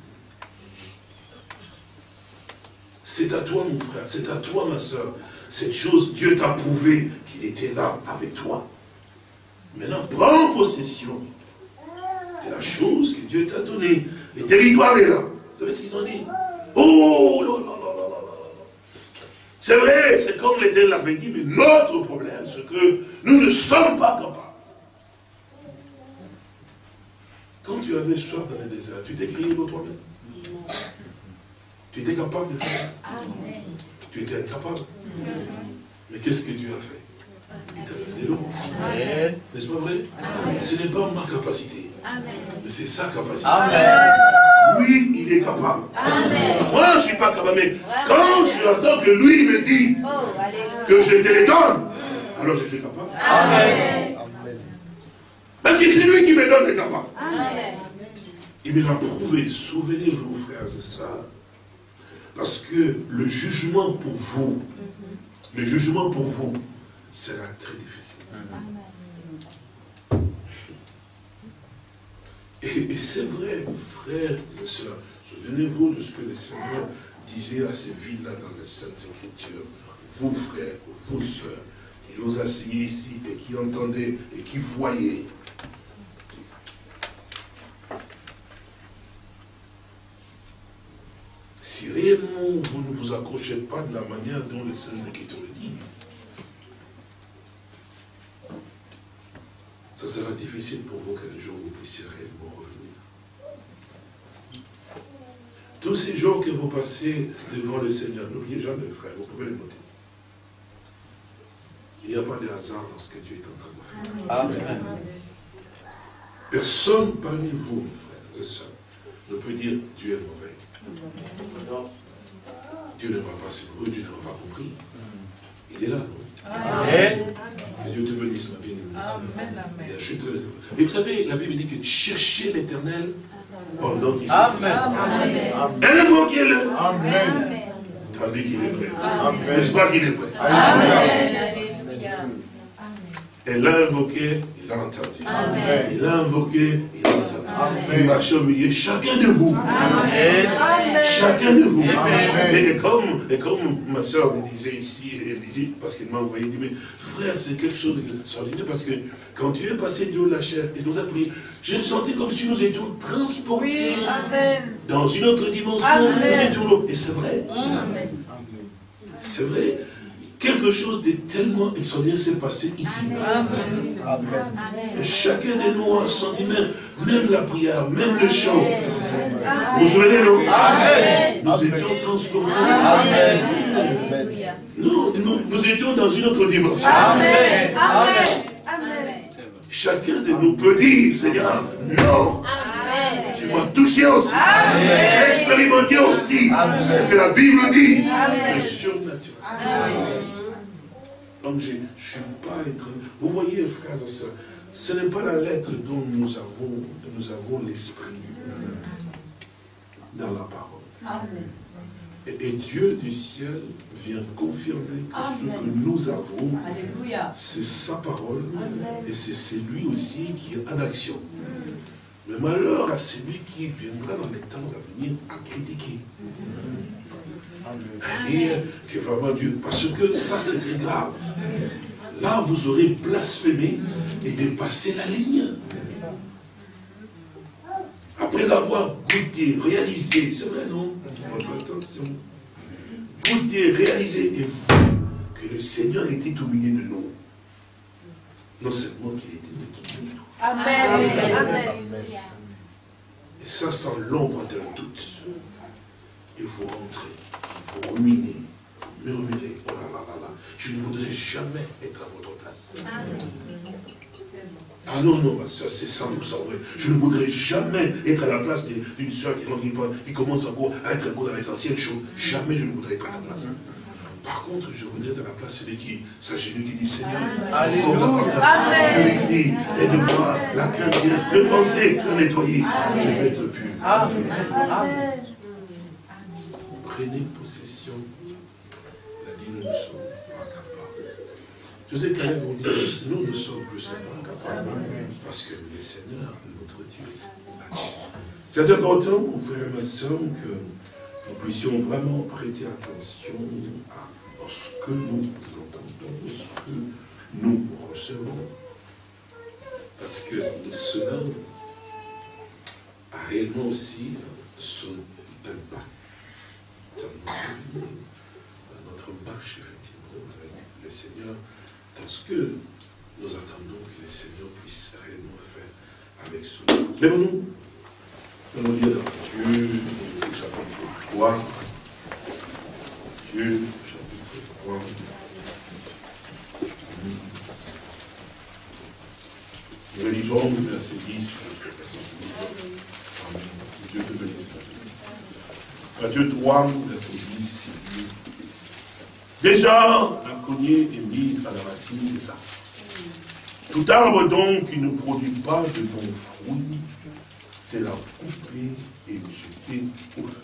C'est à toi, mon frère, c'est à toi, ma soeur. Cette chose, Dieu t'a prouvé qu'il était là avec toi. Maintenant, prends possession de la chose que Dieu t'a donnée. Le territoire est là. Vous savez ce qu'ils ont dit? Oh là là là là là. C'est vrai, c'est comme l'Éternel l'avait dit, mais notre problème, c'est que nous ne sommes pas capables. Quand tu avais soif dans le désert, tu t'es créé le problème. Tu étais capable de faire. Amen. Tu étais incapable. Mais qu'est-ce que Dieu a fait? Il t'a donné l'eau. N'est-ce pas vrai? Amen. Ce n'est pas ma capacité. Amen. Mais c'est sa capacité. Amen. Lui, il est capable. Amen. Moi, je ne suis pas capable. Mais quand j'entends que lui me dit oh, que je te les donne, alors je suis capable. Amen. Parce que c'est lui qui me donne les capables. Amen. Il me l'a prouvé. Souvenez-vous, frères et sœurs. Parce que le jugement pour vous, le jugement pour vous sera très difficile. Amen. Et, et c'est vrai, frères et sœurs, souvenez-vous de ce que le Seigneur disait à ces villes-là dans les Saintes Écritures. Vous, frères, vous, sœurs, qui vous asseyez ici et qui entendez et qui voyez. Si réellement vous ne vous accrochez pas de la manière dont les Saintes Écritures le disent, ça sera difficile pour vous qu'un jour vous puissiez réellement revenir. Tous ces jours que vous passez devant le Seigneur, n'oubliez jamais, frère, vous pouvez le noter. Il n'y a pas de hasard dans ce que Dieu est en train de faire. Amen. Personne parmi vous, mes frères et sœurs, ne peut dire Dieu est mauvais. Dieu ne m'a pas secouru, Dieu ne m'a pas compris. Il est là, non? Amen. Que Dieu te bénisse, ma bien-aimée. Je suis très heureux. Et vous savez, la Bible dit que cherchez l'Éternel pendant qu'il s'est. Invoquez-le. Amen. Tandis qu'il est prêt. N'est-ce pas qu'il est prêt? Amen. Elle l'a invoqué, il l'a entendu. Amen. Il l'a invoqué, il l'a entendu. Amen. Il marche au milieu, chacun de vous. Amen. Chacun de vous. Amen. Et, comme, et comme ma soeur me disait ici, elle disait, parce qu'elle m'a envoyé, elle dit, mais frère, c'est quelque chose d'extraordinaire, parce que quand Dieu est passé de la chair et nous a prié, je me sentais comme si nous étions transportés oui. dans une autre dimension. Amen. Nous étions là. Et c'est vrai. Amen. C'est vrai. Quelque chose de tellement extraordinaire s'est passé ici. Amen. Amen. Et chacun de nous a senti même, même la prière, même le chant. Amen. Vous vous souvenez, non? Amen. Nous étions transportés. Amen. Amen. Nous, nous, nous étions dans une autre dimension. Amen. Amen. Amen. Chacun de nous peut dire, Seigneur, non. Amen. Tu m'as touché aussi. J'ai expérimenté aussi Amen. Ce que la Bible dit. Amen. Le surnaturel. Amen. Donc je ne suis pas être... Vous voyez, frères et sœurs, ce n'est pas la lettre dont nous avons, nous avons l'esprit dans la parole. Amen. Et, et Dieu du ciel vient confirmer que Amen. Ce que nous avons, c'est sa parole. Amen. Et c'est celui aussi qui est en action. Mais malheur à celui qui viendra dans les temps à venir à critiquer. Et que vraiment Dieu, parce que ça c'est très grave. Là vous aurez blasphémé et dépassé la ligne. Après avoir goûté, réalisé, c'est vrai non? Votre attention. Goûté, réalisé et vu que le Seigneur était au milieu de nous. Non seulement qu'il était de nous. Amen. Amen. Et ça sans l'ombre d'un doute. Et vous rentrez, vous ruminez, vous murmurez, oh là là là là, je ne voudrais jamais être à votre place. Amen. Ah non, non, ma soeur, c'est cent pour cent vrai. Je ne voudrais jamais être à la place d'une soeur qui, qui commence encore à être encore dans les anciennes choses. Jamais je ne voudrais être à la place. Par contre, je voudrais être à la place de celui qui s'agenouille, qui dit Seigneur, encore davantage, purifie, aide-moi, la crainte, le penser, le nettoyer. Je vais être pur. Amen. Prenez possession. Il a dit, nous ne sommes pas capables. Je sais qu'à vous dire, nous ne sommes plus seulement capables. Parce que le Seigneur, notre Dieu, a dit. C'est important, mon frère et ma soeur, que nous puissions vraiment prêter attention à ce que nous entendons, ce que nous recevons. Parce que cela a réellement aussi son impact dans notre vie, dans notre marche, effectivement, avec le Seigneur, dans ce que nous attendons que le Seigneur puisse réellement faire avec son œuvre. Lèvons-nous. Nous lire dans Dieu, chapitre trois. Dieu, chapitre trois. Nous relisons le verset dix jusqu'au verset douze. Amen. Dieu te bénisse. Matthieu trois, verset dix. Déjà, la cognée est mise à la racine de ça. Tout arbre donc qui ne produit pas de bons fruits, c'est la couper et jeter au feu.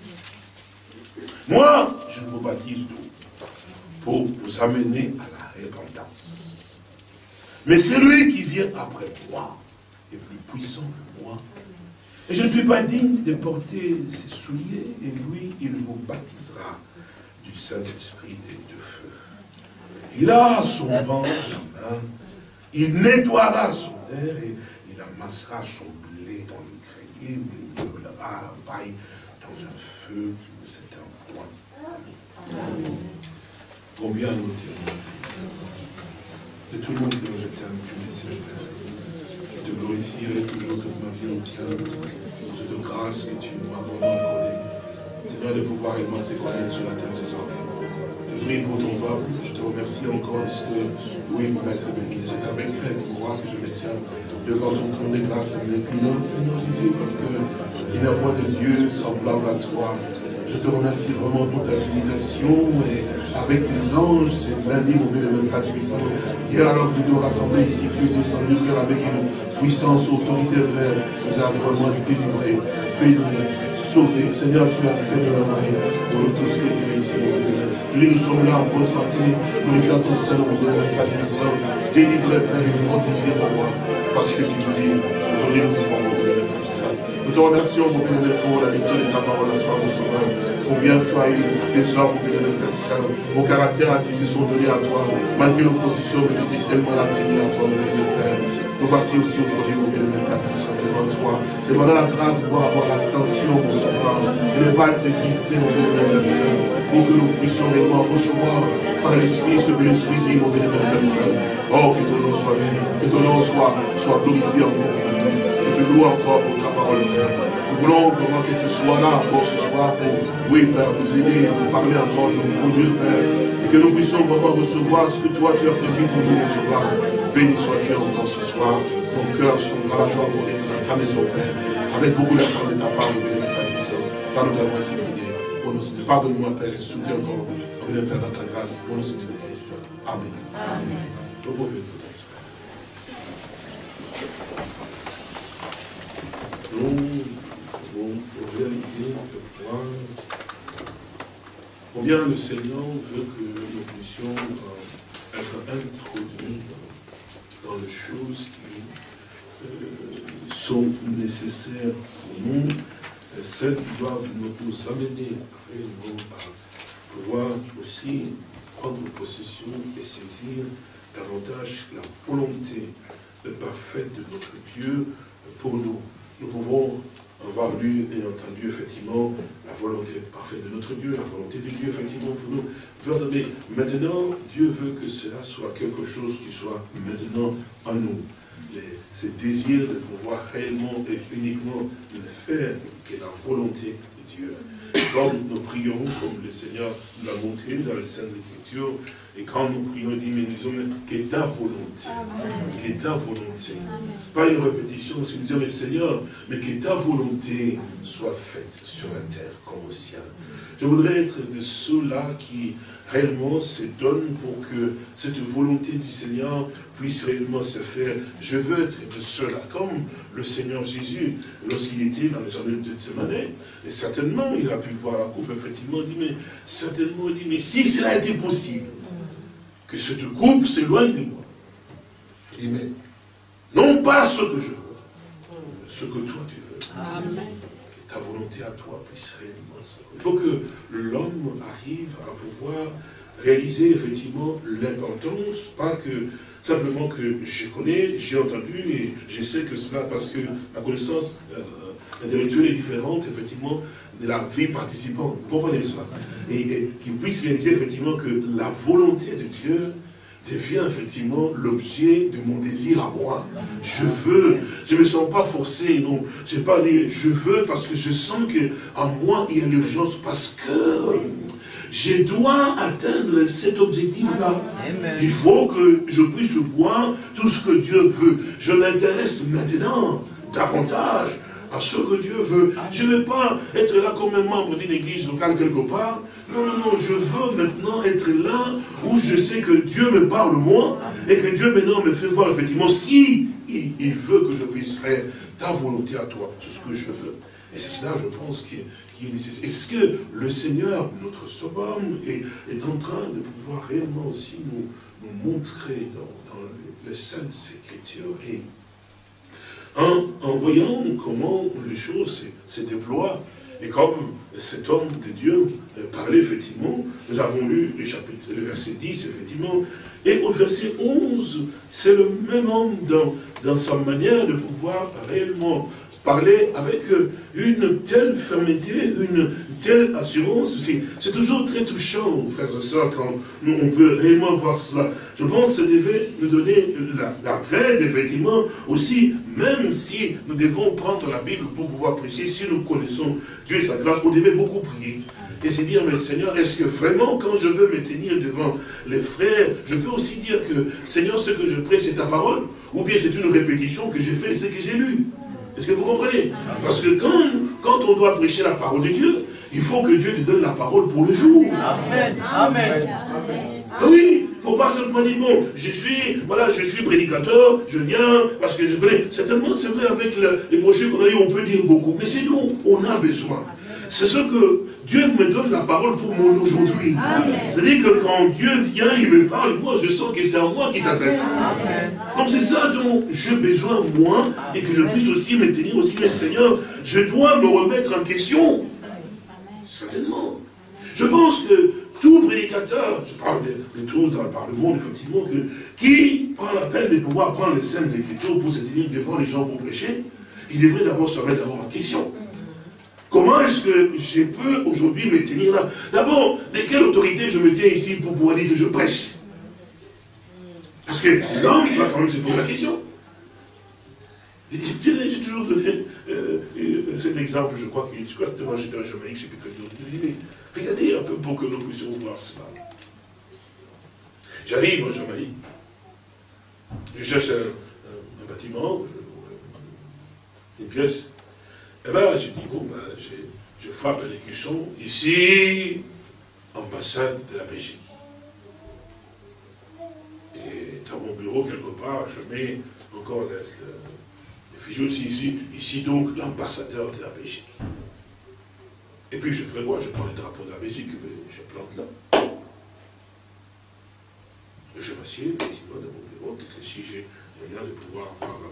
Moi, je vous baptise d'eau pour vous amener à la repentance. Mais celui qui vient après moi est plus puissant que moi. Et je ne suis pas digne de porter ses souliers, et lui, il vous baptisera du Saint-Esprit et de feu. Il a son vent à la main, il nettoiera son air et il amassera son blé dans le grenier, mais il brûlera la paille dans un feu qui ne s'éteint point. Amen. Combien nous t'aimons. De tout le monde que je t'aime, tu me sais. Je te glorifierai toujours toute ma vie entière pour cette grâce que tu m'as vraiment accordée. Seigneur, de pouvoir aimer te connaître sur la terre des hommes. Je prie pour ton peuple, je te remercie encore parce que, oui, mon maître béni, c'est avec crête pour moi que je me tiens devant ton trône de grâce et de l'épidance, Seigneur Jésus, parce qu'il n'y a pas de Dieu semblable à toi. Je te remercie vraiment pour ta visitation et avec tes anges, c'est lundi, mon Dieu, le vingt-quatre puissant. Hier, alors que tu dois rassembler ici, tu es descendu, Père, avec une puissance, autorité, Père, nous as vraiment délivré, béni, sauvé. Seigneur, tu as fait de la main pour nous tous qui étaient ici, mon Dieu. Aujourd'hui, nous sommes là en bonne santé, nous les faisons ton Seigneur, mon Dieu, le vingt-quatre puissant. Délivré, Père, et fortifié pour moi, parce que tu dis, aujourd'hui, nous pouvons, mon Dieu, le puissant. Nous te remercions, mon Dieu, pour la lecture de ta parole à toi, mon Sauveur. Combien tu as eu des hommes, mon Dieu, le Père Saint, au caractère qui se sont donnés à toi, malgré l'opposition, mais c'était tellement attendu à toi, mon Dieu, le Père. Nous voici aussi aujourd'hui, mon Dieu, le vingt-quatre puissant devant toi, demandant la grâce de pouvoir avoir l'attention, mon Sauveur, et ne pas être distrait, mon Dieu, le Père Saint, pour que nous puissions réellement recevoir par l'Esprit ce que l'Esprit dit, mon Dieu, le Père Saint. Oh, que ton nom soit béni, que ton nom soit, soit glorifié encore aujourd'hui. Je te loue encore pour ta parole, Père. Nous voulons vraiment que tu sois là encore ce soir pour, oui, Père, nous aider, nous parler encore de nous conduire, Père, et que nous puissions vraiment recevoir ce que toi tu as prévu pour nous recevoir. Béni sois-tu encore ce soir. Nos cœurs sont dans la joie pour être dans ta maison, Père, avec beaucoup d'attente de ta part, nous venons de ta puissance. Par nous d'avoir ainsi prié. Pardonne-moi, Père, et soutiens encore, nous venons dans ta grâce, pour nous soutien de Christ. Amen. Amen. Vous pouvez vous asseoir. Nous pouvons réaliser de voir combien le Seigneur veut que nous puissions être introduits dans les choses qui euh, sont nécessaires pour nous, celles qui doivent nous amener à pouvoir aussi prendre possession et saisir davantage la volonté parfaite de notre Dieu pour nous. Nous pouvons avoir lu et entendu effectivement la volonté parfaite de notre Dieu, la volonté de Dieu effectivement pour nous. Mais maintenant, Dieu veut que cela soit quelque chose qui soit maintenant en nous. Les, ces désirs de pouvoir réellement et uniquement le faire, qui est la volonté de Dieu. Comme nous prions, comme le Seigneur l'a montré dans les Saintes Écritures, et quand nous prions, il dit, mais nous disons, qu'est ta volonté, qu'est ta volonté. Amen. Pas une répétition, c'est nous disons, mais Seigneur, mais que ta volonté soit faite sur la terre comme au ciel. Je voudrais être de ceux-là qui réellement se donnent pour que cette volonté du Seigneur puisse réellement se faire. Je veux être de ceux-là, comme le Seigneur Jésus, lorsqu'il était dans le jardin de Gethsémane, et certainement, il a pu voir la coupe, effectivement, il dit, mais certainement, il dit, mais si cela était possible, que cette coupe s'éloigne de moi. Il dit, mais non pas ce que je veux, mais ce que toi tu veux. Amen. Que ta volonté à toi puisse réellement ça. Il faut que l'homme arrive à pouvoir réaliser effectivement l'importance, pas que simplement que je connais, j'ai entendu et je sais que cela, parce que la connaissance euh, intellectuelle est différente, effectivement, de la vie participante. Vous comprenez ça? Et, et qu'il puisse réaliser effectivement que la volonté de Dieu devient effectivement l'objet de mon désir à moi. Je veux, je ne me sens pas forcé, non. Je ne vais pas dire je veux parce que je sens qu'en moi il y a l'urgence, parce que je dois atteindre cet objectif-là. Il faut que je puisse voir tout ce que Dieu veut. Je m'intéresse maintenant davantage à ce que Dieu veut. Je ne veux pas être là comme un membre d'une église locale quelque part. Non, non, non, je veux maintenant être là où je sais que Dieu me parle moi et que Dieu maintenant me fait voir effectivement ce qu'il il, il veut que je puisse faire, ta volonté à toi, tout ce que je veux. Et c'est cela, je pense, qui est, qui est nécessaire. Et c'est ce que le Seigneur, notre Sauveur, est, est en train de pouvoir réellement aussi nous, nous montrer dans, dans les Saintes Écritures. Et En, en voyant comment les choses se, se déploient, et comme cet homme de Dieu parlait effectivement, nous avons lu le chapitre, le verset dix, effectivement, et au verset onze, c'est le même homme dans, dans sa manière de pouvoir réellement parler avec une telle fermeté, une telle assurance. C'est toujours très touchant, frères et sœurs, quand nous, on peut réellement voir cela. Je pense que ça devait nous donner la, la crainte, effectivement, aussi, même si nous devons prendre la Bible pour pouvoir prêcher, si nous connaissons Dieu et sa grâce, on devait beaucoup prier. Et c'est dire, mais Seigneur, est-ce que vraiment, quand je veux me tenir devant les frères, je peux aussi dire que, Seigneur, ce que je prêche, c'est ta parole? Ou bien c'est une répétition que j'ai fait et ce que j'ai lu? Est-ce que vous comprenez? Parce que quand, quand on doit prêcher la parole de Dieu, il faut que Dieu te donne la parole pour le jour. Amen. Amen. Ah oui, il ne faut pas simplement dire, bon, je suis, voilà, je suis prédicateur, je viens, parce que je connais. Certainement, c'est vrai, avec le, les brochures qu'on a eu, on peut dire beaucoup. Mais c'est nous, on a besoin. C'est ce que Dieu me donne la parole pour mon aujourd'hui. C'est-à-dire que quand Dieu vient, il me parle, moi je sens que c'est à moi qu'il s'adresse. Donc c'est ça dont j'ai besoin, moi, et que je puisse aussi me tenir aussi, mais Seigneur, je dois me remettre en question. Certainement. Je pense que tout prédicateur, je parle de, de tous dans, par le monde, effectivement, que, qui prend la peine de pouvoir prendre les Saintes Écritures pour se tenir devant les gens pour prêcher, il devrait d'abord se remettre d'abord en question. Comment est-ce que je peux aujourd'hui me tenir là? D'abord, de quelle autorité je me tiens ici pour pouvoir dire que je prêche? Parce que l'homme va quand même se poser la question. J'ai toujours donné euh, euh, cet exemple, je crois que je crois que moi j'étais en Jamaïque, je suis très dur. Je dis, mais regardez un peu pour que nous puissions voir cela. J'arrive en Jamaïque, je cherche un, un, un bâtiment, je, une pièce. Et bien, j'ai dit, bon, ben, je frappe à l'écusson, ici, ambassade de la Belgique. Et dans mon bureau, quelque part, je mets encore le, le, le fichier aussi ici, ici donc, l'ambassadeur de la Belgique. Et puis je prévois, je prends le drapeau de la Belgique, je plante là. Je m'assieds, effectivement, dans mon bureau, peut-être que si j'ai moyen de pouvoir avoir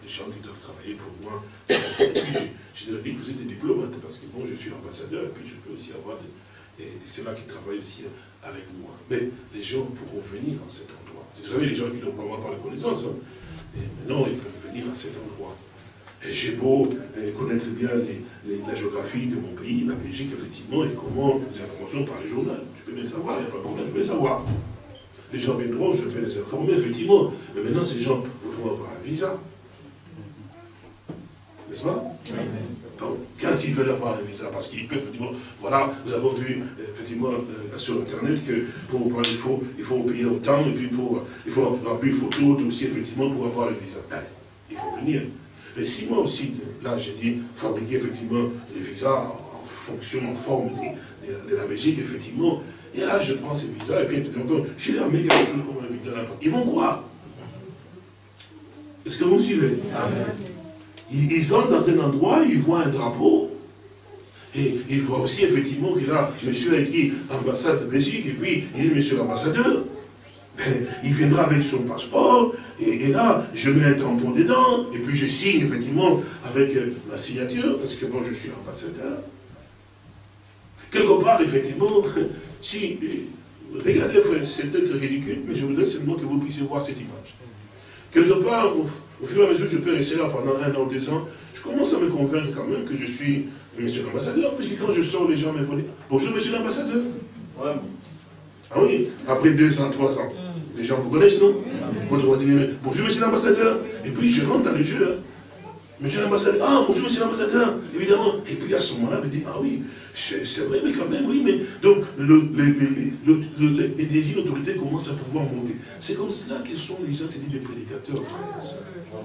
des gens qui doivent travailler pour moi. Et puis, je leur dis que vous êtes des diplomates, parce que bon, je suis ambassadeur, et puis je peux aussi avoir des, des, des ceux-là qui travaillent aussi avec moi. Mais les gens pourront venir à cet endroit. Vous savez, les gens qui n'ont pas moi par la connaissance, hein. Et maintenant, ils peuvent venir à cet endroit. Et j'ai beau euh, connaître bien les, les, la géographie de mon pays, la Belgique, effectivement, et comment les informations par les journaux. Je peux bien savoir, il n'y a pas de problème, je peux les savoir. Les gens viendront, je vais les informer, effectivement. Mais maintenant, ces gens voudront avoir un visa. N'est-ce pas? Donc, quand ils veulent avoir un visa, parce qu'ils peuvent, effectivement, voilà, nous avons vu, effectivement, euh, sur Internet, que pour prendre, il faut, il faut payer autant, et puis pour, il faut remplir une photo, aussi, effectivement, pour avoir le visa. Allez, il faut venir. Mais si moi aussi, là, j'ai dit, fabriquer, effectivement, les visas en fonction, en forme de, de, de la Belgique, effectivement, et là, je prends ces visas, et puis, je leur mets quelque chose comme un visa là-bas. Ils vont croire. Est-ce que vous me suivez? Amen. Ils, ils entrent dans un endroit, ils voient un drapeau, et ils voient aussi, effectivement, que là, monsieur a écrit ambassade de Belgique, et puis, il est monsieur l'ambassadeur. Il viendra avec son passeport, et, et là, je mets un tampon dedans, et puis je signe, effectivement, avec euh, ma signature, parce que bon, je suis ambassadeur. Quelque part, effectivement, si, regardez, c'est peut-être ridicule, mais je voudrais simplement que vous puissiez voir cette image. Quelque part, au, au fur et à mesure, je peux rester là pendant un an ou deux ans, je commence à me convaincre quand même que je suis monsieur l'ambassadeur, parce que quand je sors, les gens me vont dire, bonjour monsieur l'ambassadeur. Ouais. Ah oui, après deux ans, trois ans. Les gens vous connaissent, non? Votre voix dit, bonjour monsieur l'ambassadeur. Et puis je rentre dans le jeu. Hein. Monsieur l'ambassadeur, ah bonjour monsieur l'ambassadeur, évidemment. Et puis à ce moment-là, je me dis, ah oui, c'est vrai, mais quand même, oui, mais donc le, le, le, le, le, les désirs d'autorité commencent à pouvoir monter. C'est comme cela que sont les gens qui disent des prédicateurs, frères et sœurs.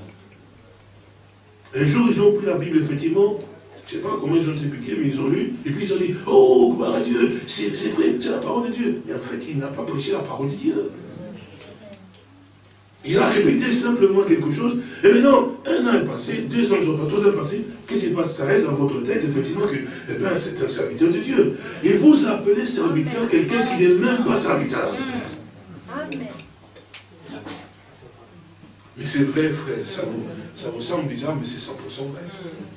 Un jour, ils ont pris la Bible, effectivement. Je ne sais pas comment ils ont été piqués, mais ils ont lu, et puis ils ont dit, oh, gloire à Dieu, c'est vrai, c'est la parole de Dieu. Mais en fait, il n'a pas prêché la parole de Dieu. Il a répété simplement quelque chose, et maintenant, un an est passé, deux ans ne sont pas, trois ans passés, qu'est-ce qui se passe? Ça reste dans votre tête, effectivement, que eh ben, c'est un serviteur de Dieu. Et vous appelez serviteur quelqu'un qui n'est même pas serviteur. Amen. Mais c'est vrai, frère, ça vous, ça vous semble bizarre, mais c'est cent pour cent vrai.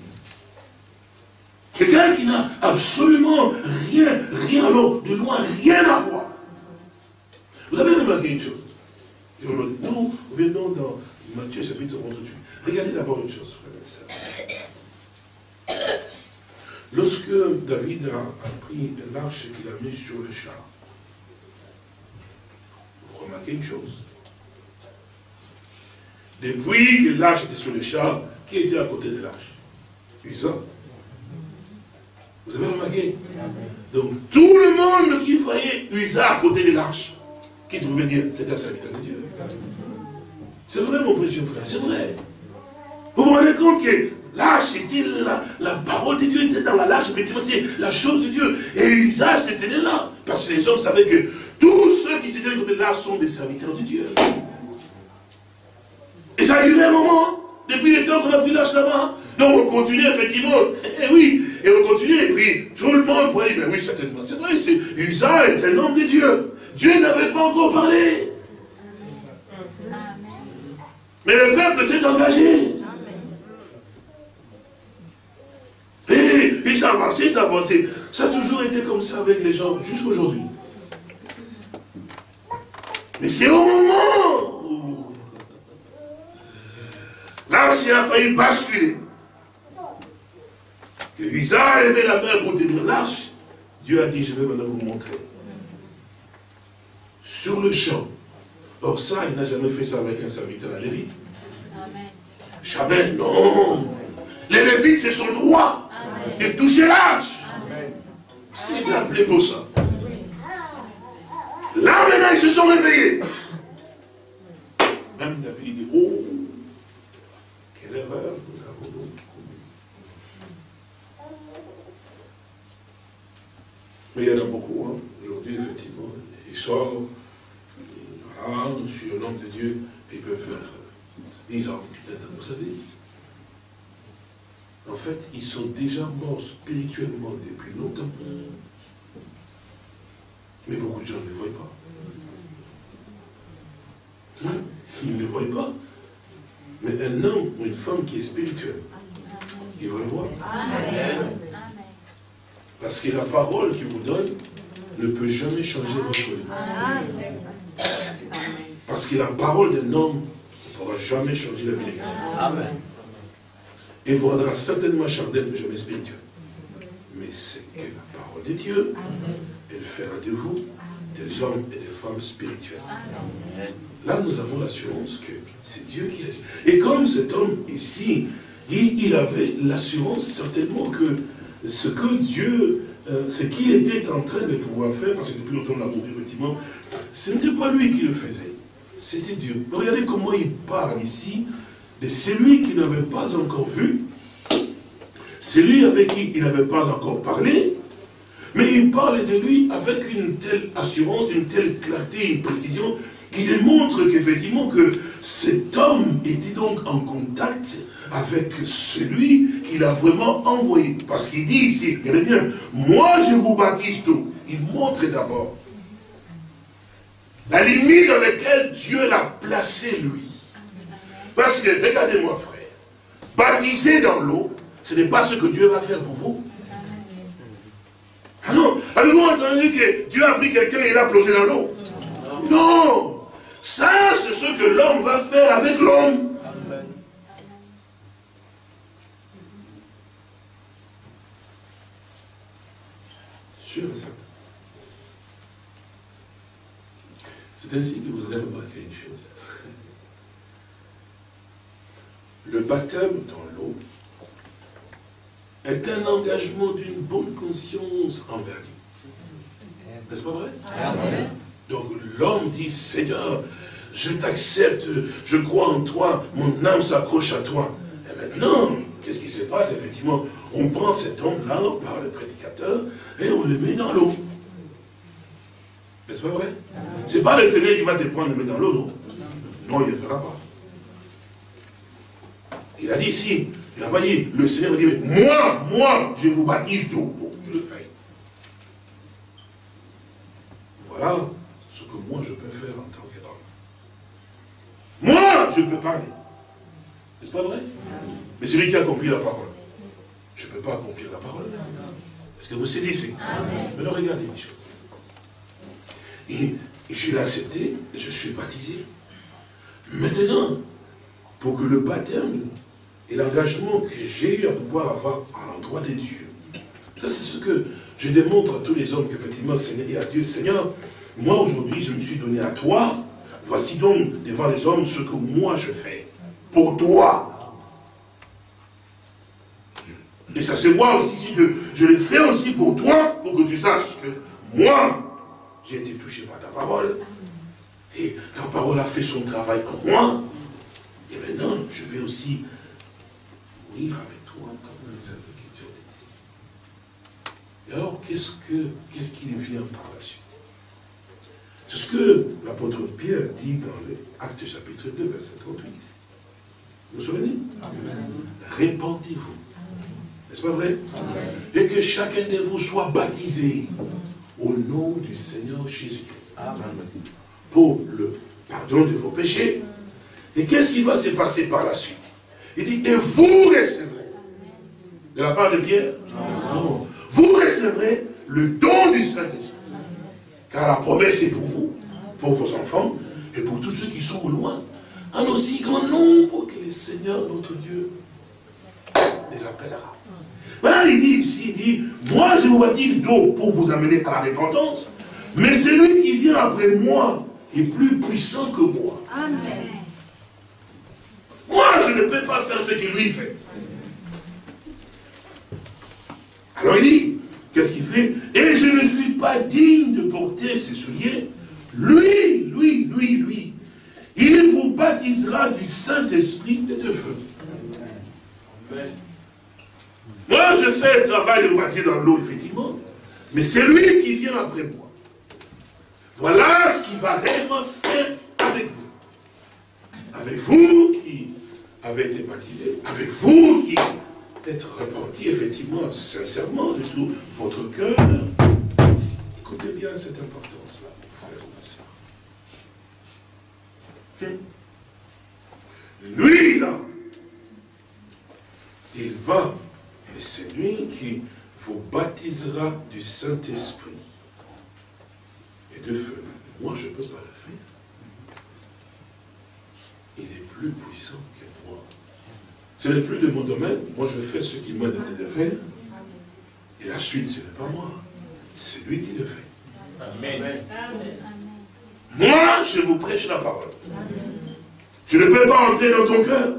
Quelqu'un qui n'a absolument rien, rien, alors, de loin, rien à voir. Vous avez remarqué une chose. Nous venons dans Matthieu chapitre onze. Regardez d'abord une chose, frère et sœur. Lorsque David a, a pris l'arche qu'il a mise sur le char, vous remarquez une chose. Depuis que l'arche était sur le char, qui était à côté de l'arche? Uza. Vous avez remarqué? Donc tout le monde qui voyait Uza à côté de l'arche, qu'est-ce que vous voulez dire? C'était un serviteur de Dieu. C'est vrai, mon précieux frère, c'est vrai. Vous vous rendez compte que l'arche, c'était la, la parole de Dieu, était dans la l'arche, effectivement, c'était la chose de Dieu. Et Uza, c'était là. Parce que les hommes savaient que tous ceux qui s'étaient à côté de l'arche sont des serviteurs de Dieu. Et ça a duré un moment, depuis le temps qu'on a pris l'arche là-bas. Donc on continue, effectivement. Et oui, et on continue, et puis tout le monde voyait, mais oui, certainement, c'est vrai, Uza est un homme de Dieu. Dieu n'avait pas encore parlé. Mais le peuple s'est engagé. Et il s'avançait, il s'avançait. Ça a toujours été comme ça avec les gens, jusqu'à aujourd'hui. Mais c'est au moment où l'arche a failli basculer. Que Uza a levé la main pour tenir l'arche. Dieu a dit, je vais maintenant vous montrer. Sur le champ. Or ça, il n'a jamais fait ça avec un serviteur, un lévite. Amen. Jamais, non. Les lévites, c'est son droit de toucher l'arche. Parce qu'il était appelé pour ça. Là, maintenant, ils se sont réveillés. Même David dit, oh, quelle erreur nous avons donc commis. Mais il y en a beaucoup, hein. Aujourd'hui, effectivement, ils sortent. Ah, je suis un homme de Dieu, ils peuvent faire dix ans. Vous savez, en fait, ils sont déjà morts spirituellement depuis longtemps. Mais beaucoup de gens ne le voient pas. Hein? Ils ne le voient pas. Mais un homme ou une femme qui est spirituel, il va le voir. Amen. Parce que la parole qu'il vous donne ne peut jamais changer votre vie. Parce que la parole d'un homme ne pourra jamais changer la vie des gars. Et vous rendra certainement charnel, mais jamais spirituel. Mais c'est que la parole de Dieu, elle fera de vous des hommes et des femmes spirituels. Là, nous avons l'assurance que c'est Dieu qui agit. Et comme cet homme ici, il, il avait l'assurance certainement que ce que Dieu, euh, ce qu'il était en train de pouvoir faire, parce que depuis longtemps on l'a compris effectivement, ce n'était pas lui qui le faisait, c'était Dieu. Regardez comment il parle ici de celui qui n'avait pas encore vu, celui avec qui il n'avait pas encore parlé, mais il parle de lui avec une telle assurance, une telle clarté, une précision, qui démontre qu'effectivement que cet homme était donc en contact avec celui qu'il a vraiment envoyé. Parce qu'il dit ici, regardez bien, moi je vous baptise tout. Il montre d'abord la limite dans laquelle Dieu l'a placé lui. Parce que, regardez-moi frère, baptiser dans l'eau, ce n'est pas ce que Dieu va faire pour vous. Ah non, avez-vous entendu que Dieu a pris quelqu'un et l'a plongé dans l'eau? Non. Ça, c'est ce que l'homme va faire avec l'homme. Sûr et certain. C'est ainsi que vous allez remarquer une chose. Le baptême dans l'eau est un engagement d'une bonne conscience envers lui. N'est-ce pas vrai? Amen. Donc l'homme dit, Seigneur, je t'accepte, je crois en toi, mon âme s'accroche à toi. Et maintenant, qu'est-ce qui se passe? Effectivement, on prend cet homme-là par le prédicateur et on le met dans l'eau. N'est-ce pas vrai? C'est pas le Seigneur qui va te prendre et le mettre dans l'eau, non? Non, il ne le fera pas. Il a dit ici, il n'a pas dit, le Seigneur dit, moi, moi, je vous baptise d'eau. Bon, je le fais. Voilà ce que moi je peux faire en tant qu'homme. Moi, je peux parler. N'est-ce pas vrai? Mais celui qui a accompli la parole, je ne peux pas accomplir la parole. Est-ce que vous saisissez? Mais alors regardez les choses. Et, et je l'ai accepté, je suis baptisé. Maintenant, pour que le baptême et l'engagement que j'ai eu à pouvoir avoir à l'endroit de Dieu, ça c'est ce que je démontre à tous les hommes qu'effectivement, Seigneur, et à Dieu, Seigneur, moi aujourd'hui je me suis donné à toi, voici donc devant les hommes ce que moi je fais, pour toi. Et ça se voit aussi que je le fais aussi pour toi, pour que tu saches que moi, j'ai été touché par ta parole, et ta parole a fait son travail en moi, et maintenant je vais aussi mourir avec toi, comme les Saintes Écritures disent. Et alors, qu'est-ce que, qu'est-ce qui vient par la suite? C'est ce que l'apôtre Pierre dit dans l'Acte chapitre deux, verset trente-huit. Vous vous souvenez? Répentez-vous. N'est-ce pas vrai? Amen. Et que chacun de vous soit baptisé au nom du Seigneur Jésus-Christ. Pour le pardon de vos péchés. Et qu'est-ce qui va se passer par la suite? Il dit, et vous recevrez. De la part de Pierre? Non. Non. Vous recevrez le don du Saint-Esprit. Car la promesse est pour vous, pour vos enfants, et pour tous ceux qui sont au loin, en aussi grand nombre que le Seigneur, notre Dieu, les appellera. Voilà, il dit ici, il dit, moi je vous baptise d'eau pour vous amener à la repentance, mais celui qui vient après moi est plus puissant que moi. Amen. Moi, je ne peux pas faire ce qu'il lui fait. Alors il dit, qu'est-ce qu'il fait? Et je ne suis pas digne de porter ses souliers. Lui, lui, lui, lui, il vous baptisera du Saint-Esprit et de feu. Amen. Moi, je fais le travail de vous baptiser dans l'eau, effectivement. Mais c'est lui qui vient après moi. Voilà ce qu'il va réellement faire avec vous. Avec vous qui avez été baptisés, avec vous qui êtes repentis, effectivement, sincèrement, de tout votre cœur. Écoutez bien cette importance-là, mon frère et ma soeur. Lui, là, il va, et c'est lui qui vous baptisera du Saint-Esprit et de feu. Moi, je ne peux pas le faire. Il est plus puissant que moi. Ce n'est plus de mon domaine. Moi, je fais ce qu'il m'a donné de faire. Et la suite, ce n'est pas moi. C'est lui qui le fait. Amen. Moi, je vous prêche la parole. Je ne peux pas entrer dans ton cœur.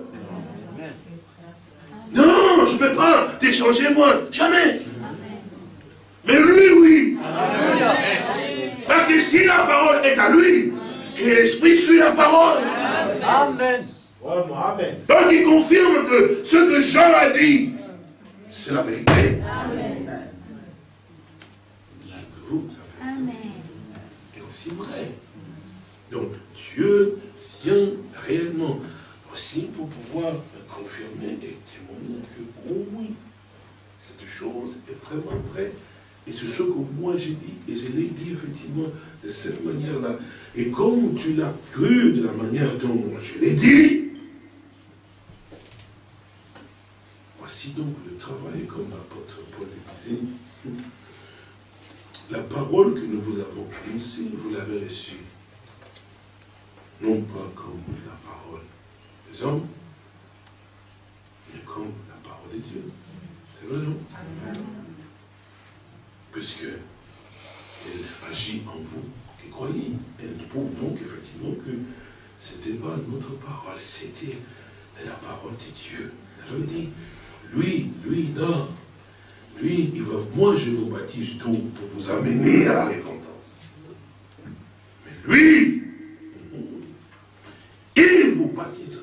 Non, je ne peux pas t'échanger moi. Jamais. Mais lui, oui. Parce que si la parole est à lui, et l'Esprit suit la parole. Amen. Donc il confirme que ce que Jean a dit, c'est la vérité. Amen. Ce que vous avez dit est aussi vrai. Donc Dieu tient réellement aussi pour pouvoir confirmer et témoigner que oh oui, cette chose est vraiment vraie. Et c'est ce que moi j'ai dit, et je l'ai dit effectivement de cette manière-là. Et comme tu l'as cru de la manière dont je l'ai dit, voici donc le travail, comme l'apôtre Paul le disait. La parole que nous vous avons annoncée, vous l'avez reçue. Non pas comme la parole des hommes, mais comme la parole de Dieu. C'est vrai, non? Puisque elle agit en vous qui croyez. Elle prouve donc effectivement que ce n'était pas notre parole, c'était la parole de Dieu. Alors il dit, lui, lui, non. Lui, il va, moi je vous baptise tout pour vous amener à la repentance. Mais lui, il vous baptisera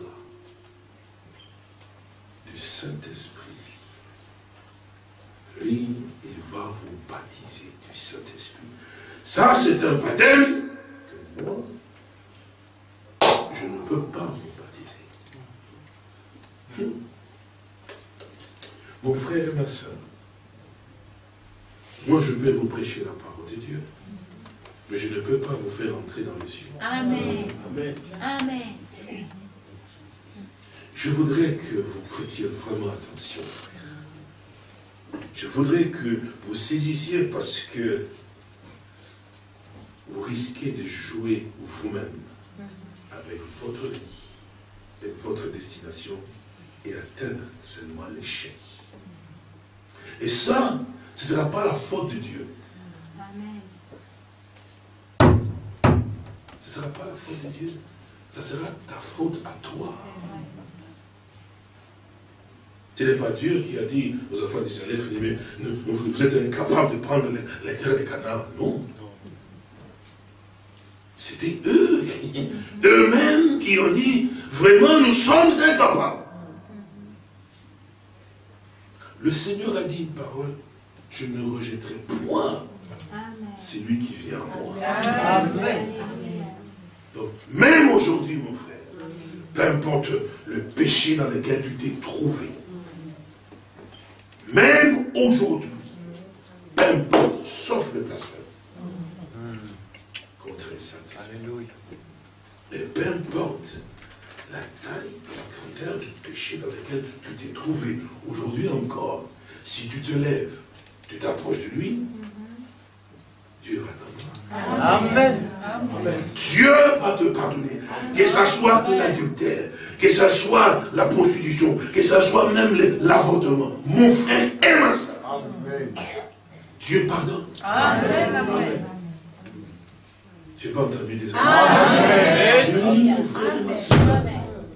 du Saint-Esprit. Lui, il va vous baptiser du Saint-Esprit. Ça, c'est un baptême que moi, je ne peux pas vous baptiser. Hum. Mon frère et ma soeur, moi, je peux vous prêcher la parole de Dieu, mais je ne peux pas vous faire entrer dans les cieux. Amen. Amen. Amen. Je voudrais que vous prêtiez vraiment attention, frère. Je voudrais que vous saisissiez parce que vous risquez de jouer vous-même avec votre vie, avec votre destination et atteindre seulement l'échec. Et ça, ce ne sera pas la faute de Dieu. Ce ne sera pas la faute de Dieu. Ça sera ta faute à toi. Ce n'est pas Dieu qui a dit aux enfants d'Israël, mais vous êtes incapables de prendre la terre de Canaan. Non. C'était eux, eux-mêmes qui ont dit, vraiment nous sommes incapables. Le Seigneur a dit une parole, je ne rejetterai point. C'est lui qui vient à moi. Amen. Donc, même aujourd'hui, mon frère, peu importe le péché dans lequel tu t'es trouvé, même aujourd'hui, peu importe, sauf le blasphème, contre les saints. Et peu importe la taille, la grandeur du péché dans lequel tu t'es trouvé, aujourd'hui encore, si tu te lèves, tu t'approches de lui, Dieu va t'entendre. Amen. Amen. Dieu va te pardonner. Que ce soit l'adultère, que ce soit la prostitution, que ce soit même l'avortement. Mon frère et ma soeur. Amen. Dieu pardonne. Amen. Amen. Je n'ai pas entendu des autres. Amen. Mon frère et ma soeur.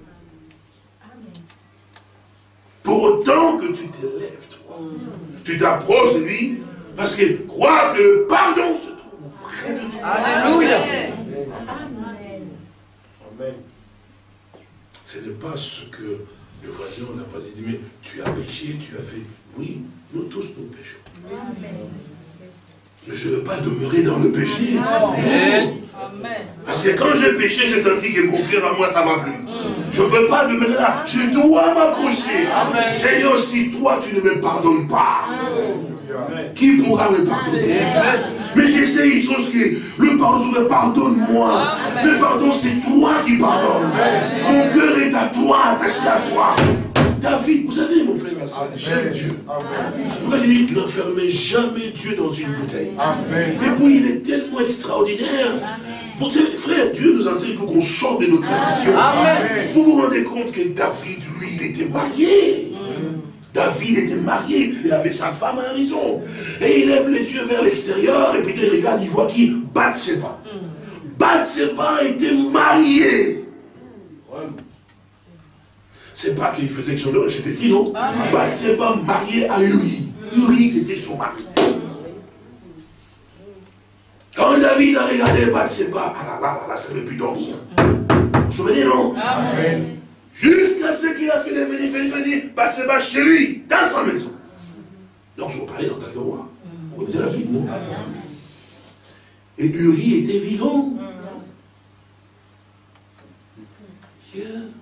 Pour autant que tu te lèves, toi, tu t'approches de lui, parce que crois que le pardon se trouve près de toi. Alléluia. Amen. Amen. Ce n'est pas ce que le voisin ou la voisine dit, mais tu as péché, tu as fait. Oui, nous tous nous péchons. Amen. Mais je ne veux pas demeurer dans le péché. Amen. Parce que quand j'ai péché, j'ai senti que mon cœur à moi, ça ne va plus. Je ne peux pas demeurer là. Je dois m'approcher. Seigneur, si toi, tu ne me pardonnes pas, Amen. Qui pourra me pardonner? Amen. Mais j'essaie une chose qui est, le pardon, pardonne-moi. Le pardon, c'est toi qui pardonnes. Mon cœur est à toi, attaché à toi. David, vous savez, mon frère, soeur. J'aime Dieu. Pourquoi j'ai dit, n'enfermez jamais Dieu dans une bouteille. Amen. Et puis, il est tellement extraordinaire. Vous savez, frère, Dieu nous enseigne pour qu'on sorte de nos traditions. Amen. Vous vous rendez compte que David, lui, il était marié. David était marié, il avait sa femme à la maison. Et il lève les yeux vers l'extérieur, et puis il regarde, il voit qui? Bathsheba. Bathsheba était mariée. C'est pas qu'il faisait que son nom, j'étais dit non. Bathsheba mariée à Uri. Uri, c'était son mari. Quand David a regardé Bathsheba, ah là là là là, ça ne veut plus dormir. Vous vous souvenez, non? Amen. Jusqu'à ce qu'il a fait venir, fait venir, Bathsheba chez lui, dans sa maison. Donc, je vous parlais en tant que roi. Vous connaissez la suite, non? Et Uri était vivant. Yeah.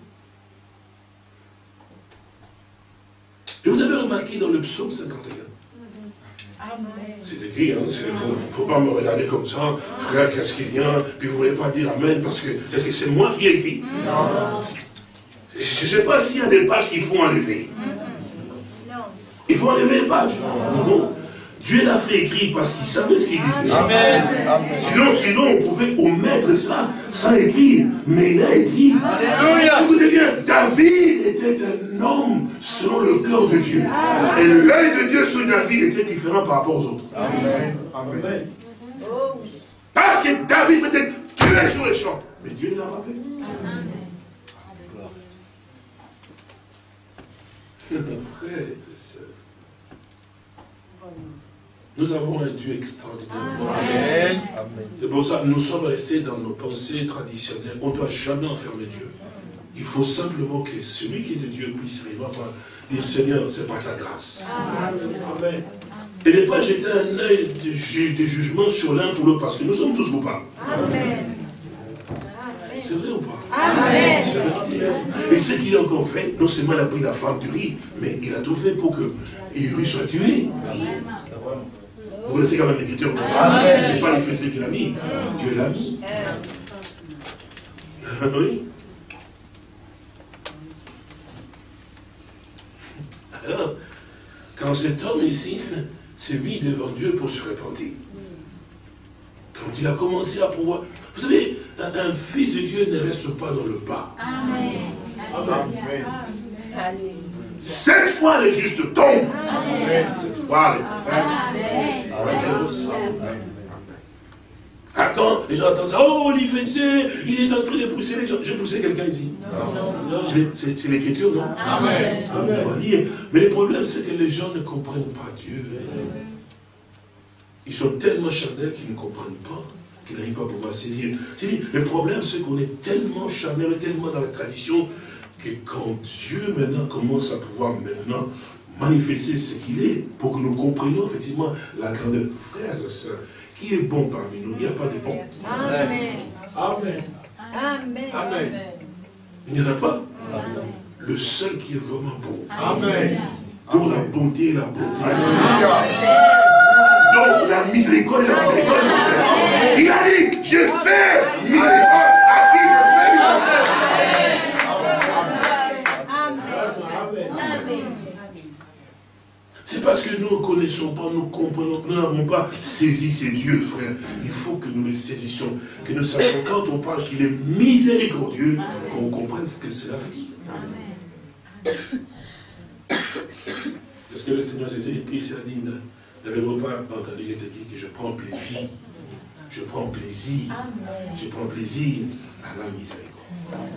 Et vous avez remarqué dans le psaume cinquante et un. C'est écrit, hein, il ne faut, faut pas me regarder comme ça, frère, qu'est-ce qu'il y a, puis vous ne voulez pas dire Amen, parce que, est-ce que c'est moi qui ai écrit? Non. Je ne sais pas s'il y a des pages qu'il faut enlever. Non. Il faut enlever les pages. Non. Dieu l'a fait écrire parce qu'il savait ce qu'il disait. Amen. Sinon, sinon, on pouvait omettre ça sans écrire. Mais il a écrit. Alléluia. Écoutez bien, David était un homme selon le cœur de Dieu. Amen. Et l'œil de Dieu sur David était différent par rapport aux autres. Amen. Amen. Parce que David était tué sur le champ. Mais Dieu ne l'a pas fait. Amen. Frère et sœur, nous avons un Dieu extraordinaire. Amen. C'est pour ça que nous sommes restés dans nos pensées traditionnelles. On ne doit jamais enfermer Dieu. Il faut simplement que celui qui est de Dieu puisse réellement dire Seigneur, c'est par ta grâce. Amen. Et ne pas jeter un œil de, ju de jugement sur l'un pour l'autre parce que nous sommes tous coupables. Amen. C'est vrai ou pas? Amen. Et ce qu'il a encore fait, non seulement il a pris la femme d'Uri, mais il a tout fait pour que Uri soit tué. Vous connaissez quand même l'écriture. Ce n'est pas les fessées qu'il a mis. Dieu l'a mis. Oui. Alors, quand cet homme ici s'est mis devant Dieu pour se repentir, quand il a commencé à pouvoir... Vous savez, un, un fils de Dieu ne reste pas dans le bas. Amen. Amen. Amen. Cette fois, les justes tombent. Amen. Cette fois, les Amen. Amen. Ah, quand les gens entendent ça, oh, l'I F C, il est en train de pousser les gens. Je poussais quelqu'un ici. C'est l'écriture, non? Amen. Amen. Mais le problème, c'est que les gens ne comprennent pas Dieu. Ils sont tellement charnels qu'ils ne comprennent pas, qu'ils n'arrivent pas à pouvoir saisir. Le problème, c'est qu'on est tellement charnel, tellement dans la tradition, que quand Dieu maintenant commence à pouvoir maintenant manifester ce qu'il est, pour que nous comprenions effectivement la grandeur, frères et sœurs, qui est bon parmi nous? Il n'y a pas de bon. Amen. Amen. Amen. Amen. Il n'y en a pas? Amen. Le seul qui est vraiment bon. Amen. Dont la bonté et la bonté. Amen. Donc la miséricorde et la miséricorde, mon frère. Il a dit, je fais miséricorde à qui je fais miséricorde. C'est parce que nous ne connaissons pas, nous comprenons, nous n'avons pas saisi ces dieux, frère. Il faut que nous les saisissions, que nous sachions quand on parle qu'il est miséricordieux, qu'on comprenne ce que cela veut dire. Parce que le Seigneur Jésus, il s'est dit, n'avez-vous pas entendu, il était dit que je prends plaisir, je prends plaisir, je prends plaisir à la miséricorde.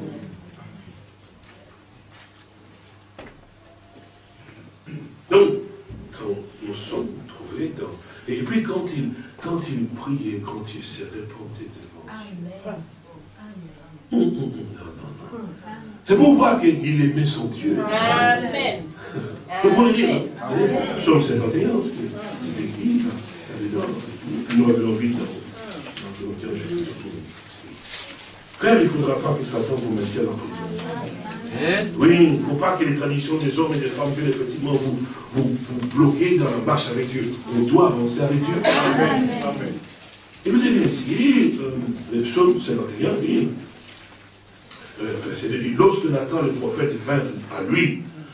Donc, quand nous sommes trouvés dans... Et puis quand il, quand il priait, quand il s'est répandu devant Dieu. Hum, hum, hum, non, non, non. C'est pour voir qu'il aimait son Dieu. Amen. Vous pouvez dire, Psaume cinquante et un, c'est écrit, nous revenons vite dans frère, il ne faudra pas que Satan vous maintienne en prison. Oui, il ne faut pas que les traditions des hommes et des femmes viennent effectivement vous, vous, vous bloquer dans la marche avec Dieu. On doit avancer avec Dieu. Amen. Amen. Écoutez bien ici, euh, le psaume cinquante et un dit, euh, c'est dit, lorsque Nathan le prophète vint à lui,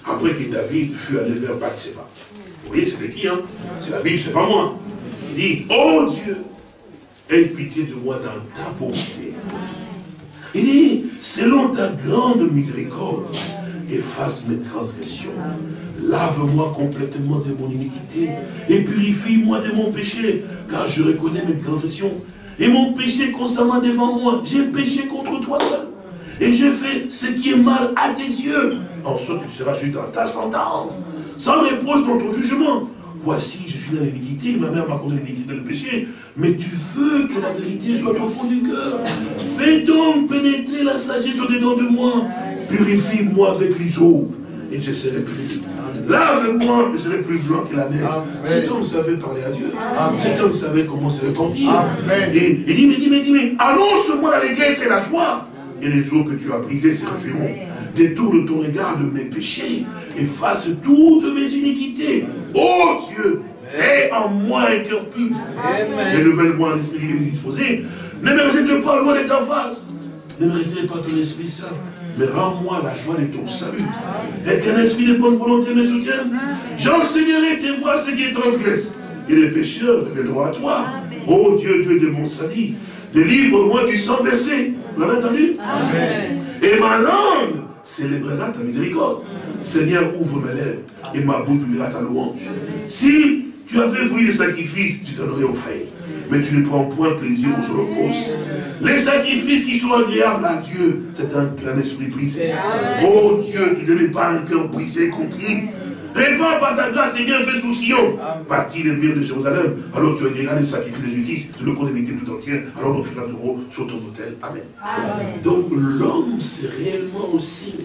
après que David fut allé vers Bathsheba. Vous voyez, c'est qui, hein? C'est la Bible, c'est pas moi. Il dit, oh Dieu, aie pitié de moi dans ta bonté. Il dit, selon ta grande miséricorde, efface mes transgressions. Lave-moi complètement de mon iniquité et purifie-moi de mon péché, car je reconnais mes transgressions. Et mon péché constamment devant moi. J'ai péché contre toi seul. Et j'ai fait ce qui est mal à tes yeux. En sorte que tu seras juste dans ta sentence, sans reproche dans ton jugement. Voici, je suis dans l'iniquité, ma mère m'a causé l'iniquité et le péché, mais tu veux que la vérité soit au fond du cœur. Fais donc pénétrer la sagesse au-dedans de moi. Purifie-moi avec l'hysope, et je serai plus. Lave-moi, je serai plus blanc que la neige. Cet homme savait parler à Dieu. Amen. Cet homme savait comment se repentir. Et il dit, mais dis, mais dis, mais annonce-moi l'allégresse et la joie. Et les eaux que tu as brisées se réjouiront. Détourne ton regard de mes péchés. Efface toutes mes iniquités. Oh Dieu, crée en moi un cœur pur. Renouvelle-moi un esprit disposé. Ne me rejette pas loin de ta face. Ne me retire pas ton esprit saint. Mais rends-moi la joie de ton salut. Et qu'un esprit de bonne volonté me soutienne. J'enseignerai tes voies ce qui est transgresse. Et les pécheurs reviendront à toi. Oh Dieu, Dieu de mon salut, délivre-moi du sang versé. Vous avez entendu? Amen. Et ma langue célébrera ta miséricorde. Seigneur, ouvre mes lèvres et ma bouche publiera ta louange. Si tu avais voulu les sacrifices, je t'en aurais offert. Mais tu ne prends point plaisir aux holocaustes. Les sacrifices qui sont agréables à Dieu, c'est un, un esprit brisé. Oh Dieu, tu ne n'es pas un cœur brisé, contrit. Répands par ta grâce et bienfaits sous Sion. Bâtis les murs de Jérusalem. Alors tu agréeras les sacrifices de justice, de le condamner tout entier. Alors on fera d'euros sur ton autel. Amen. Amen. Donc l'homme, c'est réellement aussi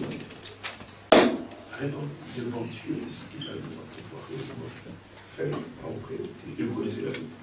répandre devant Dieu ce qu'il a besoin de pouvoir réellement faire en priorité. Et vous connaissez la suite.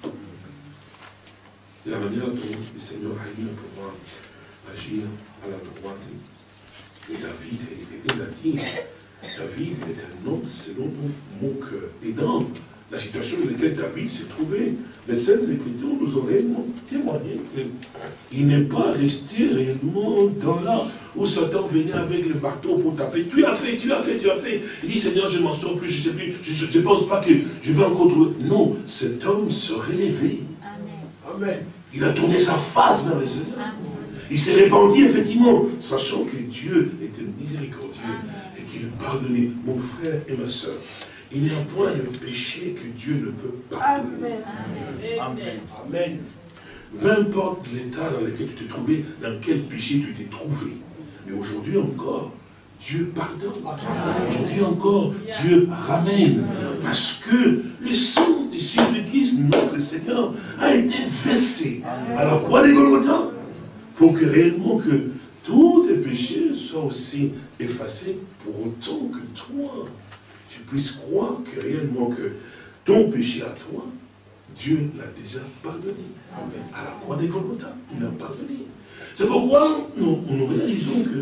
La manière dont le Seigneur a eu à pouvoir agir à la droite. Et David, il a dit, David est un homme selon mon cœur. Et dans la situation dans laquelle David s'est trouvé, les Saintes Écritures nous ont réellement témoigné qu'il n'est pas resté réellement dans là où Satan venait avec le marteau pour taper. Tu as fait, tu as fait, tu as fait. Il dit, Seigneur, je ne m'en sors plus, je ne sais plus, je ne pense pas que je vais encore trouver. Non, cet homme se relevait. Amen. Il a tourné sa face vers le Seigneur. Il s'est répandu, effectivement, sachant que Dieu était miséricordieux et qu'il pardonnait. Mon frère et ma soeur, il n'y a point de péché que Dieu ne peut pardonner. Amen. Amen. Peu importe l'état dans lequel tu t'es trouvé, dans quel péché tu t'es trouvé. Mais aujourd'hui encore, Dieu pardonne. Aujourd'hui encore, Dieu ramène. Parce que le sang de Jésus-Christ, notre Seigneur, a été versé à la croix des Golgotha pour que réellement que tous tes péchés soient aussi effacés pour autant que toi, tu puisses croire que réellement que ton péché à toi, Dieu l'a déjà pardonné. À la croix des Golgotha, il a pardonné. C'est pourquoi nous, nous réalisons que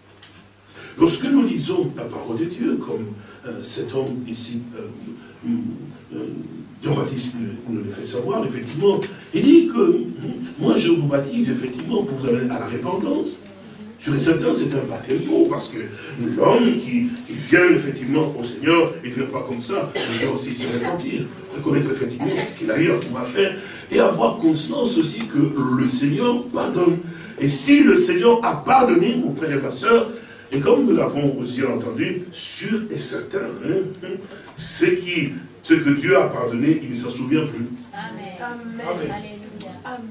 lorsque nous lisons la parole de Dieu, comme euh, cet homme ici, euh, euh, Jean-Baptiste nous le fait savoir, effectivement, il dit que euh, moi je vous baptise effectivement pour vous amener à la repentance. Sur les certains, c'est un baptême pour, parce que l'homme qui, qui vient effectivement au Seigneur, il ne vient pas comme ça, il doit aussi se repentir, reconnaître effectivement ce qu'il a eu à pouvoir faire, et avoir conscience aussi que le Seigneur pardonne. Et si le Seigneur a pardonné, mon frère et ma soeur, et comme nous l'avons aussi entendu, sûr et certain, hein, ce, qui, ce que Dieu a pardonné, il ne s'en souvient plus. Amen. Amen. Amen. Alléluia. Amen.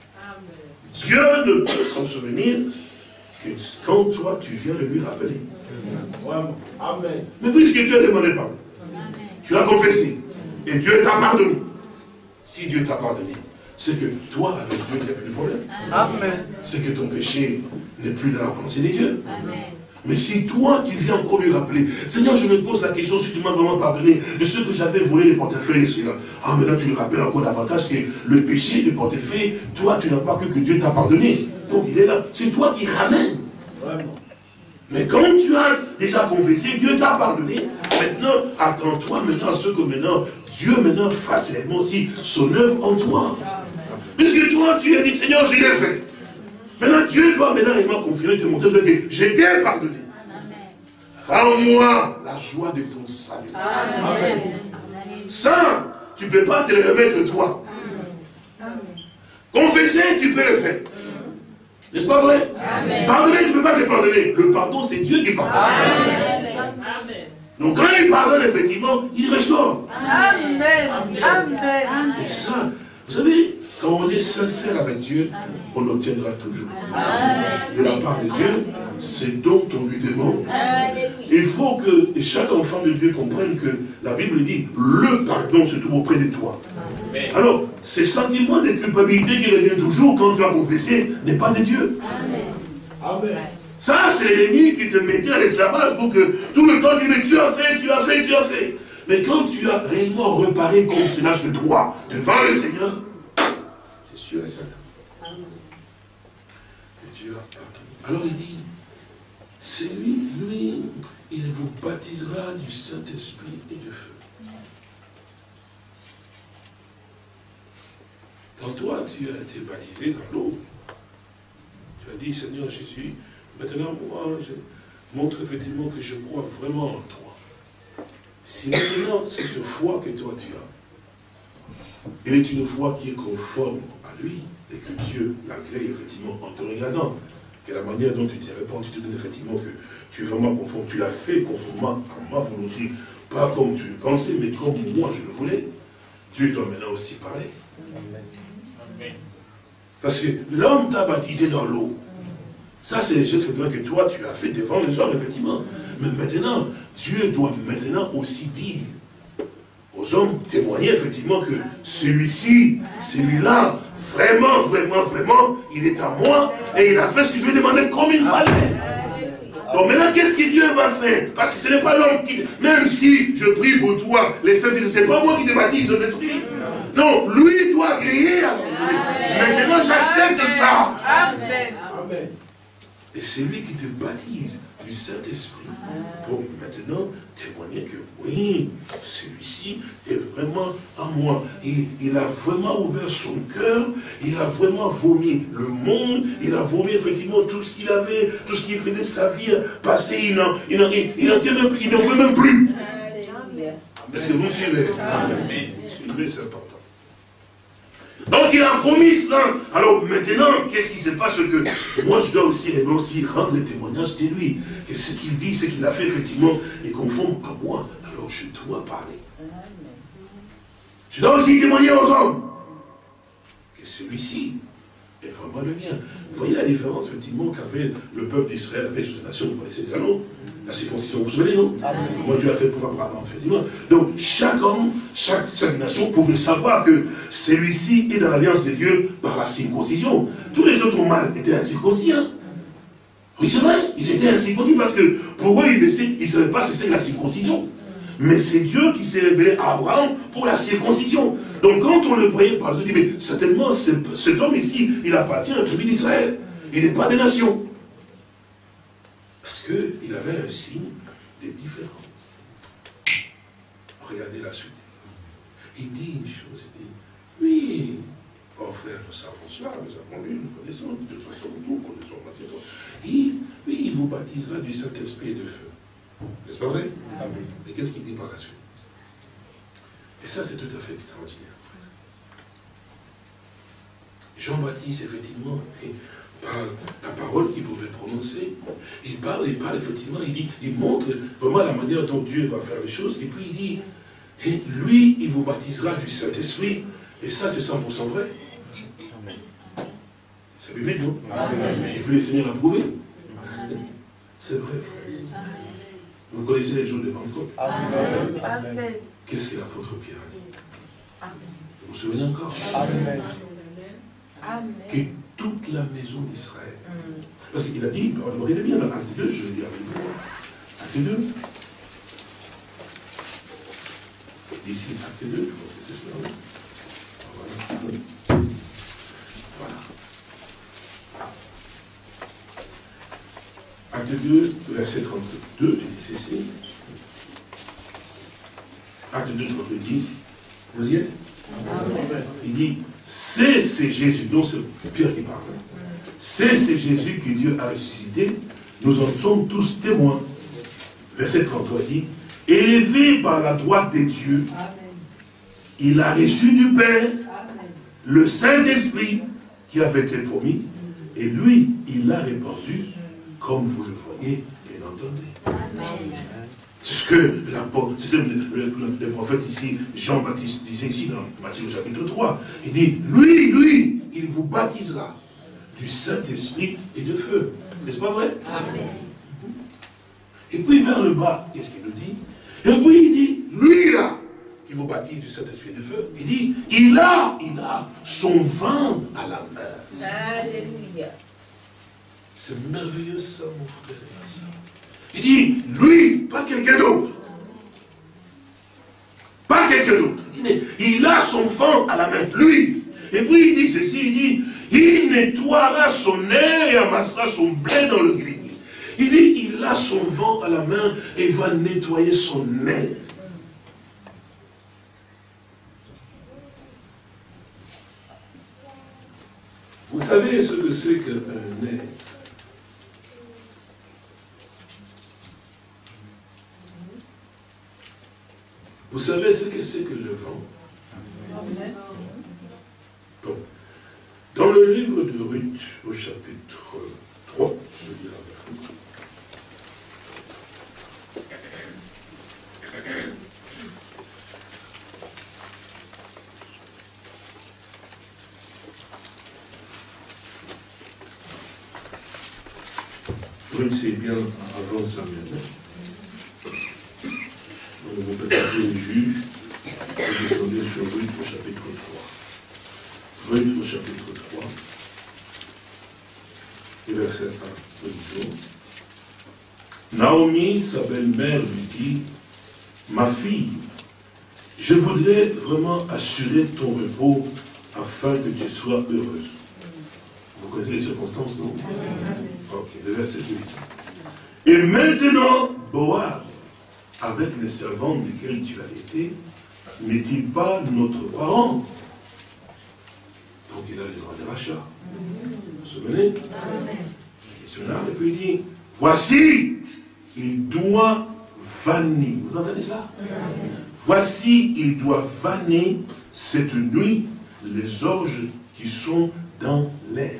Dieu ne peut s'en souvenir que quand toi tu viens de lui rappeler. Amen. Mais puisque Dieu a demandé pardon, tu as confessé, et Dieu t'a pardonné. Si Dieu t'a pardonné, c'est que toi, avec Dieu, il n'y a plus de problème. Amen. C'est que ton péché n'est plus dans la pensée de Dieu. Amen. Mais si toi, tu viens encore lui rappeler, Seigneur, je me pose la question si tu m'as vraiment pardonné de ce que j'avais volé les portefeuilles, Seigneur. Ah, maintenant tu lui rappelles encore davantage que le péché du portefeuille, toi, tu n'as pas cru que Dieu t'a pardonné. Donc il est là. C'est toi qui ramènes. Vraiment. Mais quand tu as déjà confessé, Dieu t'a pardonné. Maintenant, attends-toi maintenant à ce que maintenant, Dieu maintenant fasse réellement aussi son œuvre en toi. Puisque toi, tu as dit, Seigneur, je l'ai fait. Maintenant, Dieu doit maintenant réellement confirmer, te montrer que je t'ai pardonné. Rends-moi la joie de ton salut. Amen. Ça, tu ne peux pas te le remettre toi. Confesser, tu peux le faire. N'est-ce pas vrai? Amen. Pardonner, tu ne peux pas te pardonner. Le pardon, c'est Dieu qui pardonne. Amen. Donc quand il pardonne, effectivement, il restaure. Amen. Amen. Et ça, vous savez, quand on est sincère avec Dieu, on l'obtiendra toujours. De la part de Dieu, c'est donc on lui demande. Il faut que chaque enfant de Dieu comprenne que la Bible dit, le pardon se trouve auprès de toi. Alors, ce sentiment de culpabilité qui revient toujours quand tu as confessé n'est pas de Dieu. Amen. Ça, c'est l'ennemi qui te mettait à l'esclavage pour que tout le temps tu dis, mais tu as fait, tu as fait, tu as fait. Mais quand tu as réellement reparé comme cela se doit devant le Seigneur, c'est sûr et certain que Dieu a pardonné. Alors il dit, c'est lui, lui, il vous baptisera du Saint-Esprit et de feu. Quand toi, tu as été baptisé dans l'eau, tu as dit, Seigneur Jésus, maintenant, moi, je montre effectivement que je crois vraiment en toi. Si maintenant, cette foi que toi tu as, elle est une foi qui est conforme à lui, et que Dieu l'agrée effectivement en te regardant, que la manière dont tu t'es répandu, tu te donnes effectivement que tu es vraiment conforme, tu l'as fait conformément à ma volonté, pas comme tu le pensais, mais comme moi je le voulais, Dieu doit maintenant aussi parler. Amen. Parce que l'homme t'a baptisé dans l'eau. Ça, c'est les gestes que toi, tu as fait devant les hommes, effectivement. Mais maintenant, Dieu doit maintenant aussi dire aux hommes, témoigner effectivement que celui-ci, celui-là, vraiment, vraiment, vraiment, il est à moi et il a fait ce que je lui ai demandé comme il fallait. Donc maintenant, qu'est-ce que Dieu va faire? Parce que ce n'est pas l'homme qui... Même si je prie pour toi, les saints, ce n'est pas moi qui te baptise de l'esprit. Non, lui doit agréer à mon. Maintenant, j'accepte ça. Amen. Amen. Et c'est lui qui te baptise du Saint-Esprit pour maintenant témoigner que oui, celui-ci est vraiment à moi. Il, il a vraiment ouvert son cœur, il a vraiment vomi le monde, il a vomi effectivement tout ce qu'il avait, tout ce qui faisait sa vie passer, il n'en il en, il, il en tient même, il n'en veut même plus. Est-ce que vous me suivez? Amen. Suivez, c'est important. Donc il a vomi cela. Alors maintenant, qu'est-ce qui se passe? Que moi je dois aussi, aussi rendre le témoignage de lui. Que ce qu'il dit, ce qu'il a fait effectivement est conforme à moi. Alors je dois parler. Je dois aussi témoigner aux hommes que celui-ci est vraiment le mien. Vous voyez la différence effectivement qu'avait le peuple d'Israël avec cette nation, vous connaissez déjà, non? La circoncision, vous vous souvenez, non? Moi Dieu a fait pour Abraham, effectivement. Donc chaque homme, chaque, chaque nation pouvait savoir que celui-ci est dans l'alliance de Dieu par la circoncision. Tous les autres mâles étaient incirconcis. Hein? Oui, c'est vrai, ils étaient incirconcis parce que pour eux, ils ne savaient pas ce que c'est la circoncision. Mais c'est Dieu qui s'est révélé à Abraham pour la circoncision. Donc quand on le voyait parler, on dit, mais certainement, cet homme ici, il appartient à la tribu d'Israël. Il n'est pas des nations. Parce qu'il avait un signe de différence. Regardez la suite. Il dit une chose, il dit, oui, oh frère, nous savons cela, nous avons lu, nous connaissons, de toute façon, nous connaissons maintenant. Il, oui, il vous baptisera du Saint-Esprit et de feu. N'est-ce pas vrai? Amen. Et qu'est-ce qu'il dit par la suite? Et ça, c'est tout à fait extraordinaire, frère. Jean-Baptiste, effectivement, par la parole qu'il pouvait prononcer, il parle, il parle, effectivement, il dit, il montre vraiment la manière dont Dieu va faire les choses, et puis il dit, et lui, il vous baptisera du Saint-Esprit, et ça, c'est cent pour cent vrai. C'est biblique, non? Amen. Et puis le Seigneur l'a prouvé. C'est vrai, frère. Vous connaissez les jours de Pentecôte. Amen. Qu'est-ce que l'apôtre Pierre a dit? Amen. Vous vous souvenez encore? Amen. Amen. Que toute la maison d'Israël. Parce qu'il a dit, regardez bien dans Acte deux, je le dis avec vous. Acte deux. Ici, Acte deux, je crois que c'est cela. Voilà. Voilà. Acte deux, verset trente-deux, il dit ceci. Acte deux, trente-deux, dix. Vous y êtes? Amen. Il dit, c'est Jésus, donc c'est Pierre qui parle. C'est Jésus que Dieu a ressuscité. Nous en sommes tous témoins. verset trente-trois dit, élevé par la droite des dieux, amen, il a reçu du Père, amen, le Saint-Esprit qui avait été promis, et lui, il l'a répandu, comme vous le voyez et l'entendez. Amen. C'est ce que le, le, le, le prophète ici, Jean-Baptiste, disait ici dans Matthieu chapitre trois. Il dit, lui, lui, il vous baptisera du Saint-Esprit et de feu. N'est-ce pas vrai? Amen. Et puis vers le bas, qu'est-ce qu'il nous dit? Et puis il dit, lui là, qui vous baptise du Saint-Esprit et de feu, il dit, il a, il a son vin à la main. Alléluia. C'est merveilleux ça, mon frère et ma soeur. Il dit, lui, pas quelqu'un d'autre. Pas quelqu'un d'autre. Il a son vent à la main, lui. Et puis il dit ceci, il dit, il nettoiera son air et amassera son blé dans le grenier. Il dit, il a son vent à la main et il va nettoyer son air. Vous savez ce que c'est qu'un air? Vous savez ce que c'est que le vent? Bon. Dans le livre de Ruth, au chapitre trois, je vais dire avec vous. Ruth, c'est bien avant Samuel. Vous pouvez passer les juges, vous descendez sur Ruth au chapitre trois. Ruth au chapitre trois, et verset un, disons. Naomi, sa belle-mère, lui dit, ma fille, je voudrais vraiment assurer ton repos afin que tu sois heureuse. Vous connaissez les circonstances, non? Ok, le verset deux. Et maintenant, Boaz, avec les servantes desquelles tu as été, n'est-il pas notre parent? Donc il a le droit de rachat. Vous vous souvenez? Questionnaire, et puis il dit, voici, il doit vanner. Vous entendez cela? Voici, il doit vanner cette nuit les orges qui sont dans l'air.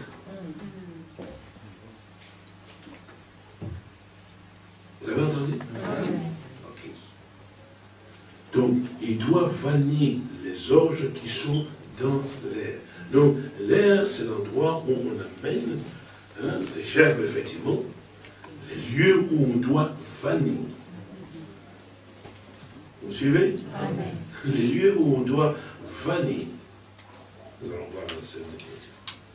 Vous avez entendu? Ok. Donc, il doit vanner les orges qui sont dans l'air. Donc, l'air, c'est l'endroit où on amène hein, les gerbes, effectivement, les lieux où on doit vanner. Vous suivez? Amen. Les lieux où on doit vanner. Nous allons voir dans cette écriture.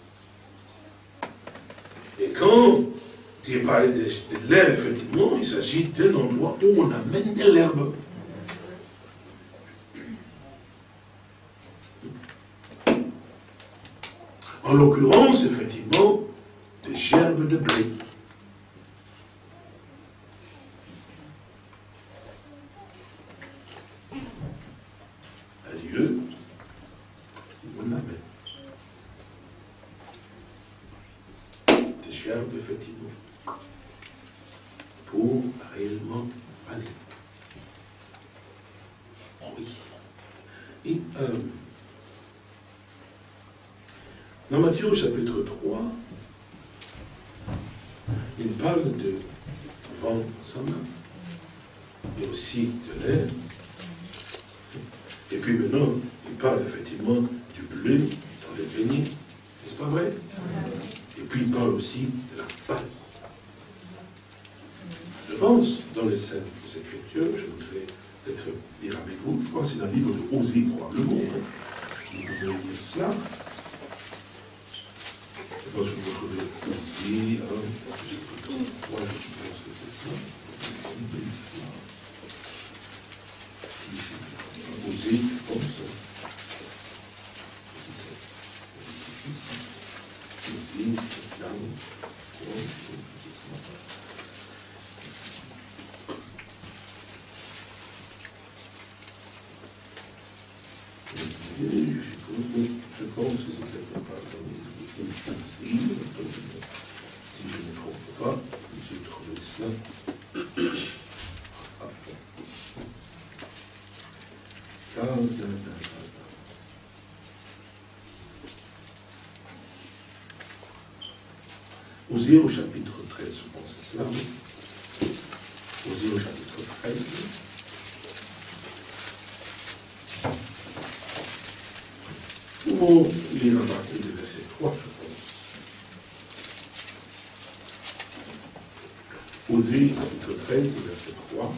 Et quand tu es parlé de, de l'air, effectivement, il s'agit d'un endroit où on amène de l'herbe. En l'occurrence, effectivement, des gerbes de blé. Un lieu où on amène des gerbes, effectivement, pour réellement aller. Oui. Et euh, dans Matthieu chapitre trois, il parle de vent dans sa main, et aussi de l'air. Et puis maintenant, il parle effectivement du bleu dans le grenier. N'est-ce pas vrai? Et puis il parle aussi de la paille. Je pense, dans les Saintes Écritures, je voudrais peut-être lire avec vous, je crois que c'est dans le livre de Osée probablement. Hein. Vous pouvez lire cela. Je pense que vous trouvez ici, hein, moi je suppose que c'est ça. Osée, comme ça. Osée, là, je pense que c'est quelque part dans les ici, si je ne me trompe pas, j'ai trouvé cela. Osée au chapitre treize, je pense, c'est cela. Osée au chapitre treize. Nous lire à partir du verset trois, je pense. Osée, chapitre treize, verset trois.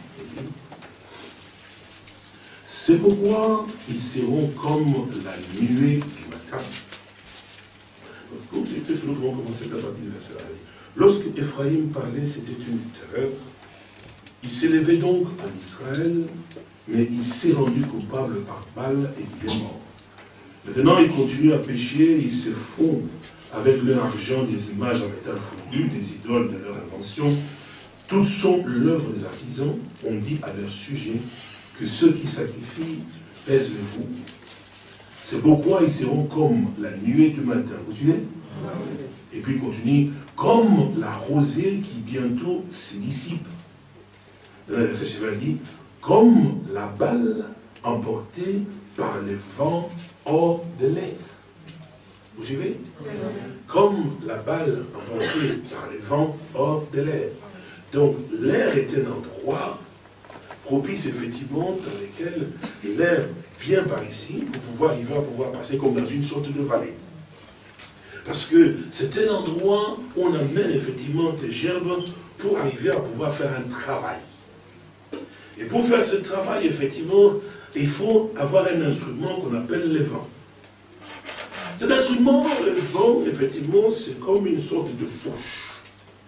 C'est pourquoi ils seront comme la nuée du matin. Peut-être que nous pouvons commencer à partir du verset un. Lorsque Ephraïm parlait, c'était une terreur. Il s'élevait donc en Israël, mais il s'est rendu coupable par Baal et il est mort. Maintenant, ils continuent à pécher, ils se font avec leur argent des images en métal fondu, des idoles de leur invention. Toutes sont l'œuvre des artisans. On dit à leur sujet que ceux qui sacrifient pèsent le vous. C'est pourquoi ils seront comme la nuée du matin. Vous suivez? Et puis il continue, comme la rosée qui bientôt se dissipe. Dans le verset suivant, il dit, comme la balle emportée par les vents hors de l'air. Vous suivez? Comme la balle emportée par les vents hors de l'air. Donc l'air est un endroit propice effectivement dans lequel l'air vient par ici pour pouvoir arriver à pouvoir passer comme dans une sorte de vallée. Parce que c'est un endroit où on amène effectivement des gerbes pour arriver à pouvoir faire un travail. Et pour faire ce travail, effectivement, il faut avoir un instrument qu'on appelle le vent. Cet instrument, le vent, effectivement, c'est comme une sorte de fourche.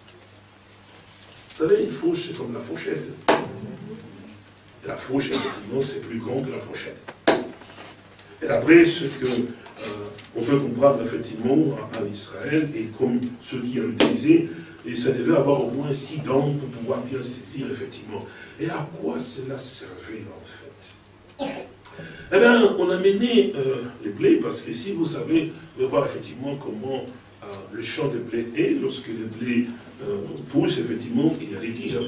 Vous savez, une fourche, c'est comme la fourchette. Et la fourche, effectivement, c'est plus grand que la fourchette. Et après, ce que euh, on peut comprendre, effectivement, en, en Israël, et comme ceux qui ont utilisé, et ça devait avoir au moins six dents pour pouvoir bien saisir, effectivement. Et à quoi cela servait, en fait? Eh bien, on a mené euh, les blés, parce que si vous savez, vous pouvez voir effectivement comment euh, le champ de blé est, lorsque le blé euh, pousse, effectivement, il y a des tiges.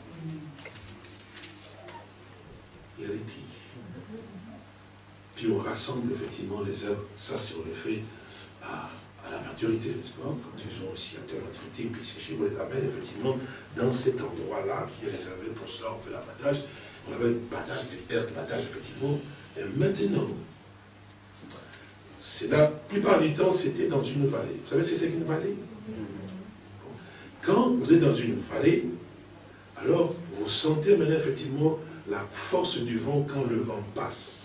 Il y a des tiges. Puis on rassemble effectivement les herbes, ça c'est on les fait à, à la maturité, n'est-ce pas? Quand ils sont aussi à terre maturité, puis séchés, on les amène effectivement dans cet endroit-là qui est réservé pour cela, on fait l'abattage, on appelle battage, les herbes de battage effectivement. Et maintenant, c'est la plupart du temps c'était dans une vallée. Vous savez ce que c'est qu'une vallée? Quand vous êtes dans une vallée, alors vous sentez maintenant effectivement la force du vent quand le vent passe.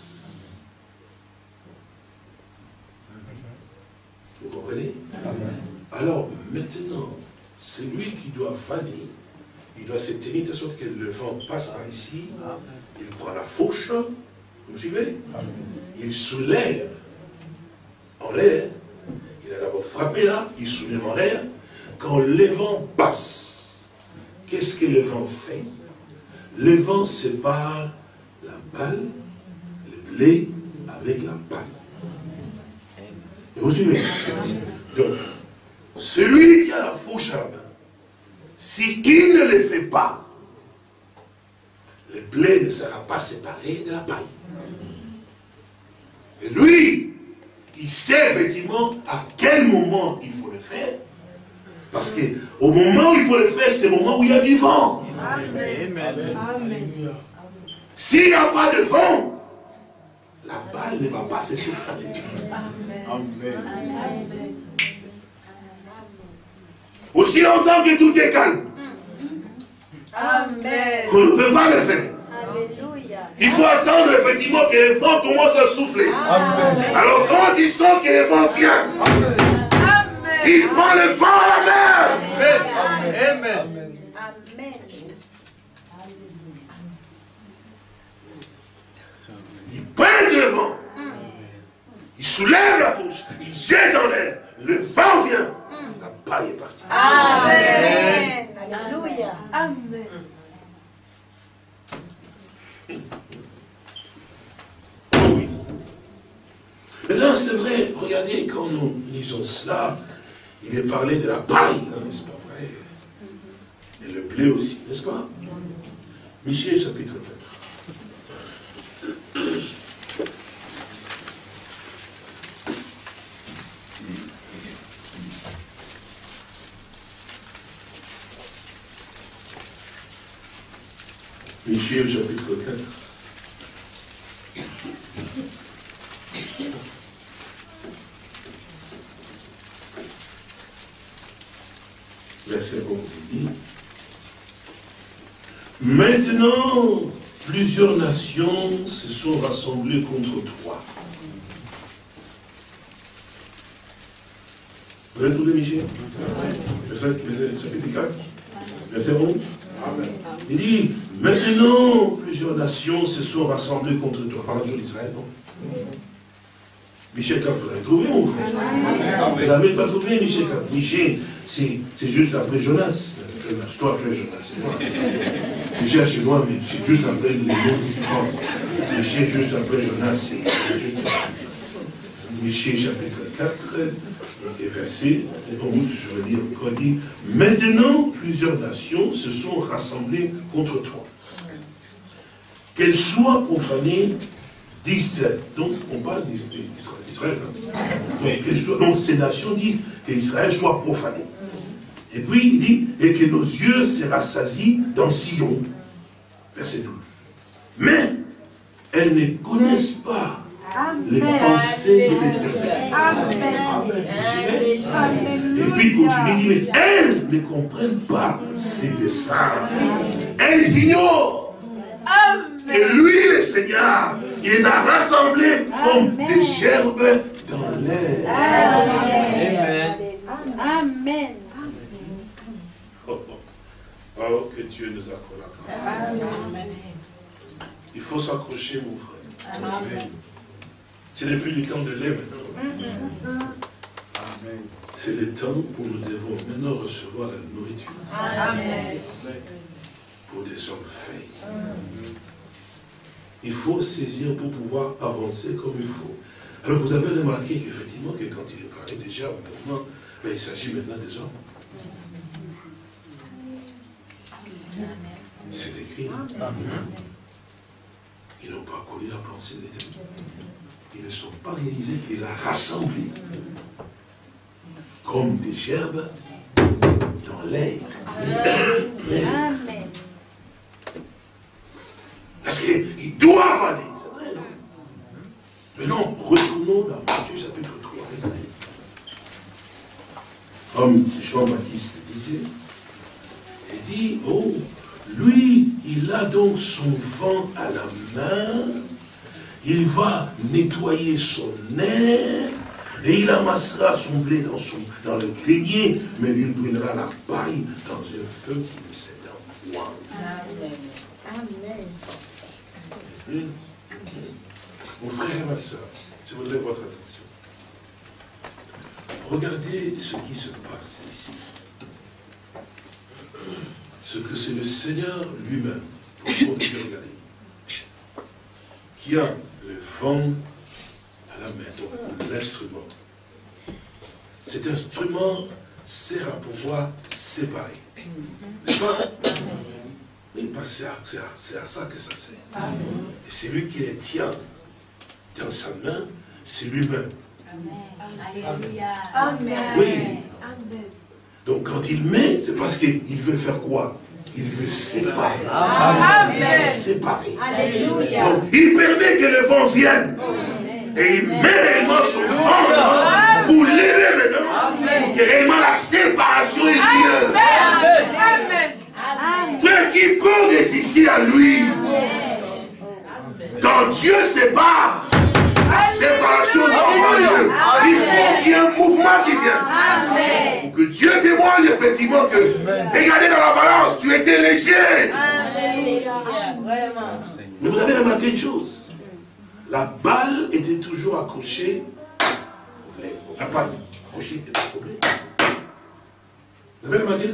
Vous comprenez? Alors maintenant, celui qui doit vanner, il doit se tenir de sorte que le vent passe par ici, il prend la fourche, vous me suivez? Il soulève en l'air, il a d'abord frappé là, il soulève en l'air, quand le vent passe, qu'est-ce que le vent fait? Le vent sépare la balle, le blé avec la paille. Et vous suivez? Donc, celui qui a la fourche à la main, s'il ne le fait pas, le blé ne sera pas séparé de la paille. Et lui, il sait effectivement à quel moment il faut le faire. Parce qu'au moment où il faut le faire, c'est le moment où il y a du vent. Amen. Amen. S'il n'y a pas de vent, la balle ne va pas se séparer. Amen. Aussi longtemps que tout est calme, Amen. on ne peut pas le faire. Il faut attendre effectivement que le vent commence à souffler. Amen. Alors quand il sent que le vent vient, Amen. il prend le vent à la main. Amen. Amen. Il pointe le vent. Il soulève la fourche. Il jette en l'air. Le vent vient. La paille est partie. Amen. Alléluia. Amen. Oui. Maintenant, c'est vrai, regardez, quand nous lisons cela, il est parlé de la paille, hein, n'est-ce pas vrai? Et le blé aussi, n'est-ce pas? Michée, chapitre quatre. Michée chapitre quatre. Verset onze dit, maintenant, plusieurs nations se sont rassemblées contre toi. Vous avez trouvé Michée? Verset chapitre quatre, verset onze. Il dit, maintenant, plusieurs nations se sont rassemblées contre toi. Par la jour d'Israël, non? Michée quatre, vous l'avez trouvé, mon frère? Vous ne l'avez pas trouvé, Michée quatre. Michée, c'est juste après Jonas. Toi, frère Jonas, c'est moi. Michée, c'est loin, mais c'est juste après les autres qui prennent. Michée, juste après Jonas, c'est juste. Michée, chapitre quatre, et verset onze, je veux dire encore, dit, maintenant, plusieurs nations se sont rassemblées contre toi. Qu'elles soient profanées d'Israël. Donc, on parle d'Israël. Hein? Donc, ces nations disent qu'Israël soit profané. Et puis, il dit, et que nos yeux se rassasient dans Sion. Verset douze. Mais, elles ne connaissent pas les pensées de l'Éternel. Et puis, il continue, il dit, mais elles ne comprennent pas ses desseins. Elles ignorent que lui, le Seigneur, il les a rassemblés comme des gerbes dans l'air. Amen. Amen. Oh, oh. Oh, que Dieu nous accorde la grâce. Il faut s'accrocher, mon frère. Amen. Ce n'est plus le temps de lait maintenant. C'est le temps où nous devons maintenant recevoir la nourriture. Amen. Pour des hommes faits. Il faut saisir pour pouvoir avancer comme il faut. Alors vous avez remarqué qu'effectivement, que quand il est parlé déjà, maintenant, ben, il s'agit maintenant des hommes. C'est écrit. Amen. Ils n'ont pas connu la pensée de l'Éternel. Ils ne sont pas réalisés qu'il les a rassemblés comme des gerbes dans l'air. Amen. Parce qu'ils doivent aller. C'est vrai, non? Maintenant, retournons dans Matthieu chapitre trois. Comme Jean-Baptiste disait, il dit, oh, lui, il a donc son vent à la main, il va nettoyer son air, et il amassera son blé dans, son, dans le grenier, mais il brûlera la paille dans un feu qui ne s'éteint point. Amen. Amen. Mon frère et ma soeur, je voudrais votre attention. Regardez ce qui se passe ici. Ce que c'est le Seigneur lui-même, pour regarder, qui a le vent à la main, donc l'instrument. Cet instrument sert à pouvoir séparer. N'est-ce pas? C'est à, à, à ça que ça sert. Amen. Et c'est lui qui les tient dans sa main, c'est lui-même. Alléluia. Amen. Oui. Amen. Donc quand il met, c'est parce qu'il veut faire quoi? Il veut séparer. Amen. Il veut séparer. Alléluia. Donc il permet que le vent vienne. Amen. Et il met réellement son vent là pour l'élever maintenant. Pour que réellement la séparation ait lieu. Amen. Amen. Frère, qui peut résister à lui? Quand Dieu sépare, la séparation doit lieu. Il faut qu'il y ait un mouvement qui vienne. Pour que Dieu témoigne effectivement que, regardez dans la balance, tu étais léger. Mais vous avez remarqué une chose. La balle était toujours accrochée au blé. La balle accrochée au blé. Vous avez remarqué?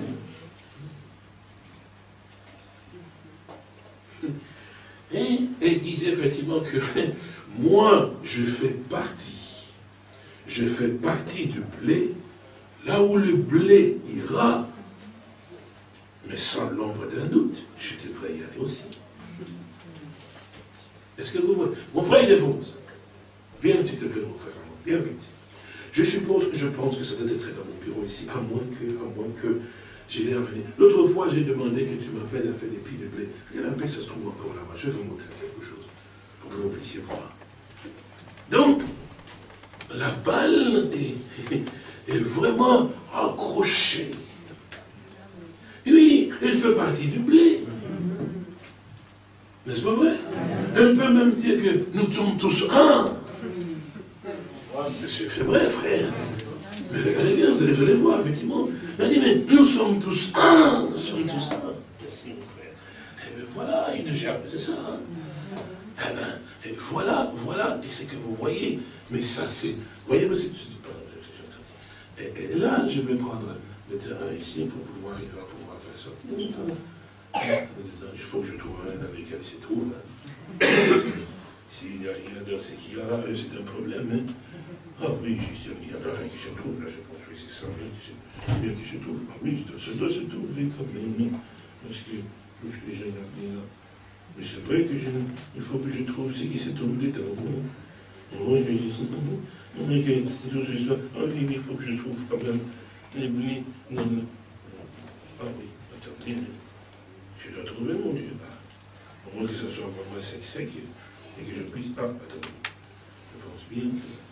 Et il disait effectivement que moi, je fais partie, je fais partie du blé, là où le blé ira, mais sans l'ombre d'un doute, je devrais y aller aussi. Est-ce que vous voyez? Mon frère, il défonce. Viens, s'il te plaît, mon frère, viens vite. Je suppose que je pense que ça doit être dans mon bureau ici, à moins que, à moins que je l'ai amené. L'autre fois, j'ai demandé que tu m'appelles un peu des pieds de blé. Et la blé, ça se trouve encore là-bas. Je vais vous montrer quelque chose pour que vous puissiez voir. Donc, la balle est, est vraiment accrochée. Oui, elle fait partie du blé. N'est-ce pas vrai? Elle peut même dire que nous sommes tous un. C'est vrai, frère. Mais regardez bien, vous allez, vous allez voir, effectivement. Elle dit, mais nous sommes tous un. Nous sommes tous un. Merci, mon frère. Et bien voilà, une gerbe, c'est ça. Eh bien, et voilà, voilà, et c'est que vous voyez. Mais ça, c'est. Vous voyez, mais c'est. Et, et là, je vais prendre le terrain ici pour pouvoir, il va pouvoir faire sortir. Il faut que je trouve un dans lequel il se trouve. S'il n'y a rien dans ce qu'il y a là, c'est un problème. Hein. Ah oui, il y en a un qui se trouve, là, je pense que c'est ça, bien qui se trouve. Ah oui, ça doit se trouver quand même. Parce que, parce que j'ai regardé là. Mais c'est vrai que je, il faut que je trouve ce qui se trouve dedans. Oui, mais que tout ce soit. Ah oui, il faut que je trouve quand même les blés. Non, non. Ah oui, attendez. Je dois trouver mon Dieu. Ah. Au moins que ça soit vraiment sec, sec, et que je puisse. Ah, attendez. Je pense bien.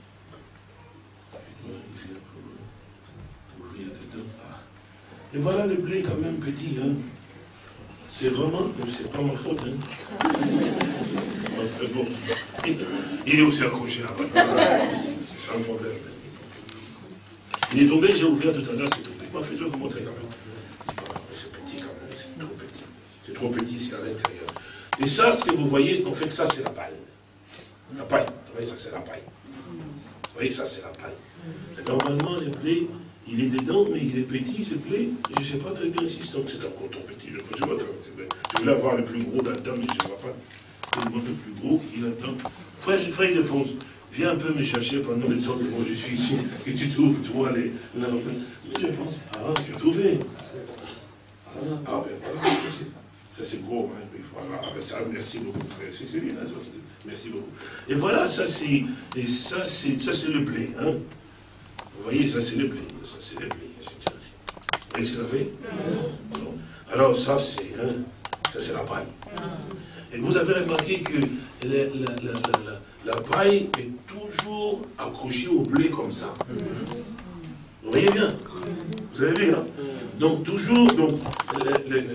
Ah. Et voilà le blé quand même petit. Hein. C'est vraiment, c'est pas ma faute. Hein. Enfin, bon. Il est aussi accroché là-bas. C'est sans problème. Il est tombé, j'ai ouvert tout à l'heure, c'est tombé. Moi, fais-le vous montrer quand même. Ah, c'est petit quand même, c'est trop petit. C'est trop petit ici à l'intérieur. Et ça, ce que vous voyez, en fait, ça c'est la paille. La paille. Vous voyez, ça c'est la paille. Vous voyez, ça c'est la paille. Et normalement, le blé, il est dedans, mais il est petit, ce blé. Je ne sais pas très bien si c'est encore trop petit. Je, je, je voulais avoir le plus gros là-dedans, mais je ne vois pas. Le monde le plus gros qu'il a dedans. Frère, frère Ildefonse, viens un peu me chercher pendant le temps que moi je suis ici, que tu trouves, toi, les. Là, je pense. Ah, tu as trouvé. Ah, ah ben voilà, ça c'est gros, hein. Voilà, ah, ben ça, merci beaucoup, frère. C'est celui-là, merci beaucoup. Et voilà, ça c'est. Et ça c'est ça c'est le blé, hein. Vous voyez, ça c'est le blé. Ça c'est le blé. Vous voyez ce que ça fait? Non. Alors ça c'est. Hein, ça c'est la paille. Et vous avez remarqué que la, la, la, la, la paille est toujours accrochée au blé comme ça. Vous voyez bien? Vous avez vu, hein? Donc toujours, donc, la, la,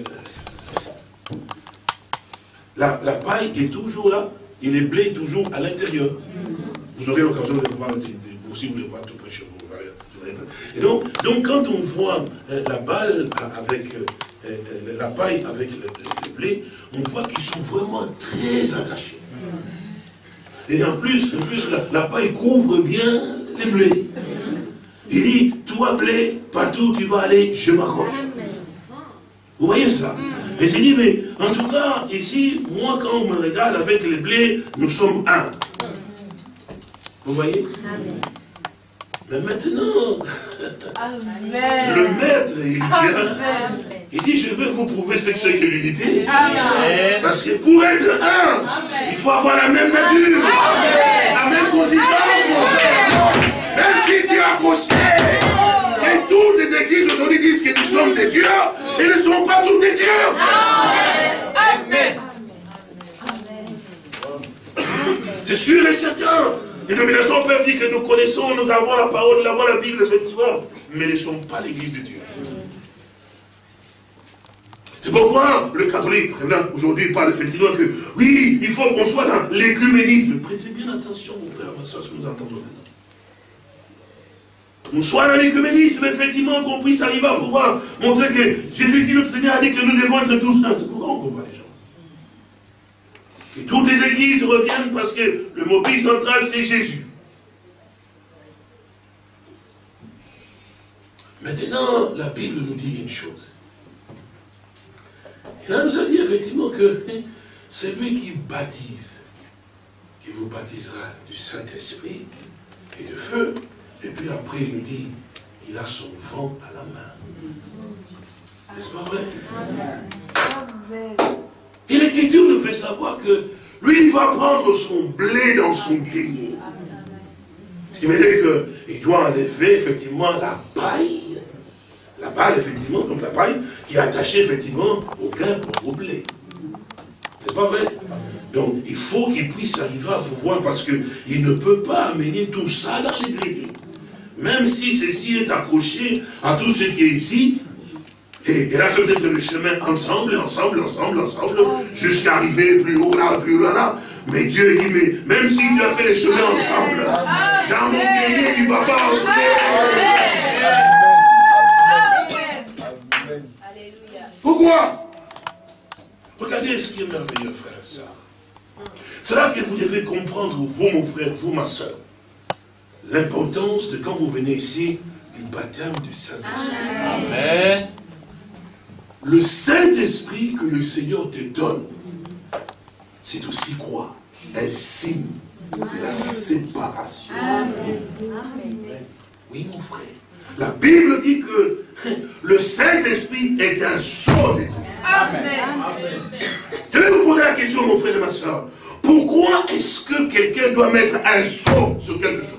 la, la paille est toujours là, et les blés toujours à l'intérieur. Vous aurez l'occasion de le voir, vous aussi vous le voyez tout près chez vous. Et donc, donc quand on voit la balle avec la paille avec le, le blé, on voit qu'ils sont vraiment très attachés. Et en plus, en plus la, la paille couvre bien les blés. Il dit, toi blé, partout où tu vas aller, je m'accroche. Vous voyez ça? Et c'est dit, mais en tout cas, ici, moi quand on me regarde avec les blés, nous sommes un. Vous voyez? Mais maintenant, Amen. Le maître, il vient, Amen. Il dit, je vais vous prouver ce que c'est que l'unité. Parce que pour être un, Amen. Il faut avoir la même nature, Amen. La même consistance. Amen. Même si tu as accroché, que toutes les églises aujourd'hui disent que nous sommes des dieux, ils ne sont pas tous des dieux. Amen. C'est sûr et certain. Les dominations peuvent dire que nous connaissons, nous avons la parole, nous avons la Bible, effectivement, mais ne sont pas l'église de Dieu. C'est pourquoi le catholique, aujourd'hui, parle effectivement que, oui, il faut qu'on soit dans l'écuménisme. Prêtez bien attention, mon frère, ma soeur, ce que nous entendons maintenant. Nous soyons dans l'écuménisme, effectivement, qu'on puisse arriver à pouvoir montrer que Jésus-Christ, notre Seigneur, a dit que nous devons être tous un. C'est pourquoi on combat les gens. Et toutes les églises reviennent parce que le mobile central, c'est Jésus. Maintenant, la Bible nous dit une chose. Il nous a dit effectivement que c'est lui qui baptise, qui vous baptisera du Saint-Esprit et de feu. Et puis après, il nous dit, il a son vent à la main. N'est-ce pas vrai? Amen. Et l'Écriture nous fait savoir que lui, il va prendre son blé dans son grenier. Ce qui veut dire qu'il doit enlever effectivement la paille, la balle, effectivement, donc la paille, qui est attachée, effectivement, au grain pour au blé. N'est-ce pas vrai? Donc, il faut qu'il puisse arriver à pouvoir, parce qu'il ne peut pas amener tout ça dans les greniers. Même si ceci est accroché à tout ce qui est ici, et, et là, c'est peut-être le chemin ensemble, ensemble, ensemble, ensemble, jusqu'à arriver plus haut là, plus haut là, là. Mais Dieu dit, mais même si tu as fait les chemins ensemble, dans mon grenier, tu ne vas pas entrer. Pourquoi? Regardez ce qui est merveilleux, frère et soeur. C'est là que vous devez comprendre, vous, mon frère, vous, ma soeur, l'importance de quand vous venez ici, du baptême du Saint-Esprit. Amen. Le Saint-Esprit que le Seigneur te donne, c'est aussi quoi? Un signe de la séparation. Amen. Oui, mon frère. La Bible dit que le Saint-Esprit est un sceau de Dieu. Amen. Je vais vous poser la question, mon frère et ma soeur. Pourquoi est-ce que quelqu'un doit mettre un sceau sur quelque chose?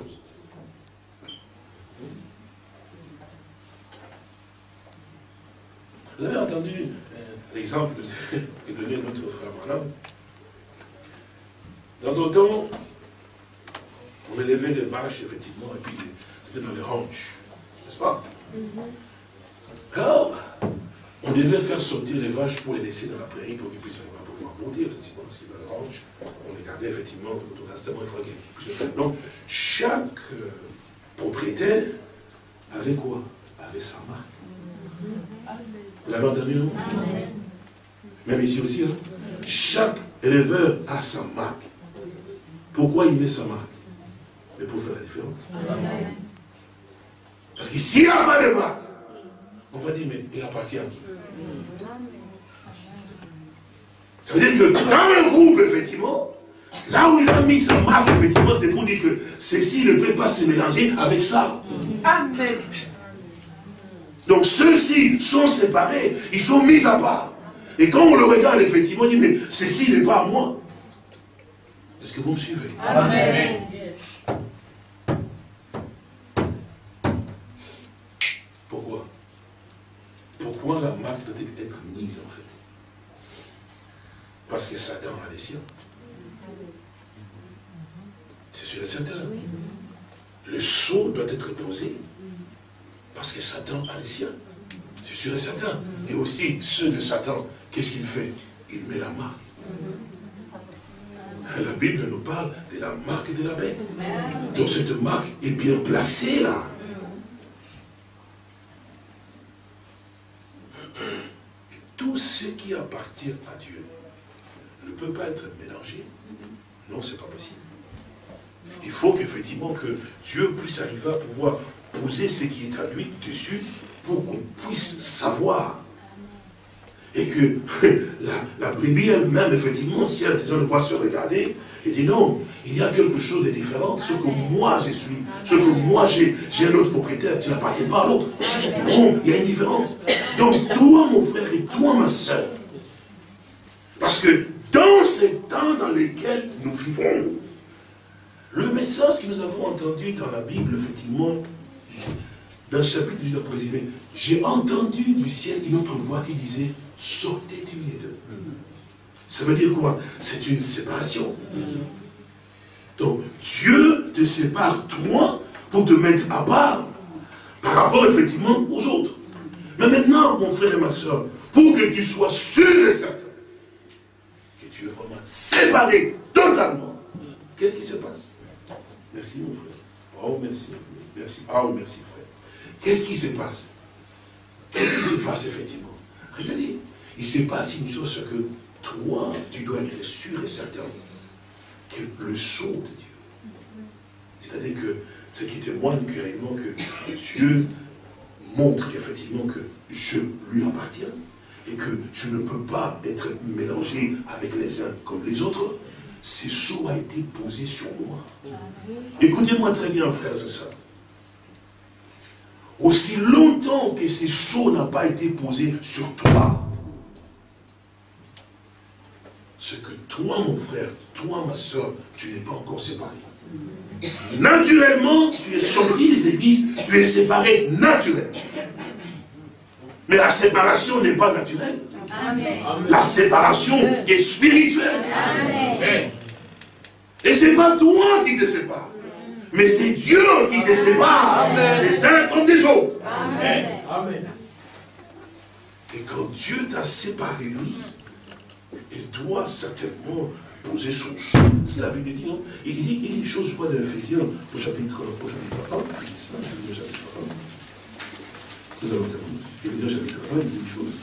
Vous avez entendu euh, l'exemple que donnait notre frère Branham. Dans un temps, on élevait les vaches, effectivement, et puis c'était dans les ranchs, n'est-ce pas? Mm-hmm. Alors, on devait faire sortir les vaches pour les laisser dans la prairie pour qu'ils puissent pouvoir monter, effectivement, parce que dans les ranchs, on les gardait, effectivement, tout instamment, il faut qu'ils puissent le faire. Donc, chaque euh, propriétaire avait quoi? Avait sa marque. Vous l'avez entendu, non? Même ici aussi, hein? Chaque éleveur a sa marque. Pourquoi il met sa marque? Mais pour faire la différence. Amen. Parce que s'il n'y a pas de marque, on va dire, mais il appartient à qui? Ça veut dire que dans un groupe, effectivement, là où il a mis sa marque, effectivement, c'est pour dire que ceci ne peut pas se mélanger avec ça. Amen. Donc ceux-ci sont séparés, ils sont mis à part. Et quand on le regarde, effectivement, on dit, mais ceci n'est pas à moi. Est-ce que vous me suivez? Amen. Pourquoi? Pourquoi la marque doit être mise en fait? Parce que Satan a les siens. C'est sûr et certain. Le sceau doit être posé parce que Satan a les siens. C'est sûr et certain. Et aussi, ceux de Satan, qu'est-ce qu'il fait? Il met la marque. La Bible nous parle de la marque de la bête. Donc cette marque est bien placée là. Tout ce qui appartient à Dieu ne peut pas être mélangé. Non, c'est pas possible. Il faut qu'effectivement que Dieu puisse arriver à pouvoir poser ce qui est à lui dessus pour qu'on puisse savoir. Et que la, la brebis elle-même, effectivement, si elle a besoin de pouvoir se regarder, elle dit non, il y a quelque chose de différent. Ce que moi je suis, ce que moi j'ai, j'ai un autre propriétaire, tu n'appartiens pas à l'autre. Non, il y a une différence. Donc toi, mon frère, et toi, ma soeur, parce que dans ces temps dans lesquels nous vivons, le message que nous avons entendu dans la Bible, effectivement, dans le chapitre du présumé, j'ai entendu du ciel une autre voix qui disait « Sortez du milieu d'eux ». Ça veut dire quoi? C'est une séparation. Donc, Dieu te sépare, toi, pour te mettre à part, par rapport, effectivement, aux autres. Mais maintenant, mon frère et ma soeur, pour que tu sois sûr et certain que tu es vraiment séparé totalement, qu'est-ce qui se passe? Merci, mon frère. Oh, merci. Merci. Oh, merci, frère. Qu'est-ce qui se passe? Qu'est-ce qui se passe, effectivement? Regardez. Il se passe une chose, c'est que toi, tu dois être sûr et certain que le sceau de Dieu, c'est-à-dire que ce qui témoigne carrément que Dieu montre qu'effectivement que je lui appartiens et que je ne peux pas être mélangé avec les uns comme les autres, ce sceau a été posé sur moi. Écoutez-moi très bien, frères et sœurs. Aussi longtemps que ce sceau n'a pas été posé sur toi, c'est que toi, mon frère, toi, ma soeur, tu n'es pas encore séparé. Naturellement, tu es sorti des églises, tu es séparé naturellement. Mais la séparation n'est pas naturelle. Amen. La séparation est spirituelle. Amen. Et ce n'est pas toi qui te sépares. Mais c'est Dieu qui te sépare. Amen. Les uns comme les autres. Amen. Amen. Et quand Dieu t'a séparé, lui, il doit certainement poser son choix. C'est la Bible dit, non? Il dit, il dit une chose, je crois, dans Ephésiens, au chapitre, au chapitre un, Ephésiens chapitre un. Nous allons terminer. Ephésiens chapitre un, il dit une chose.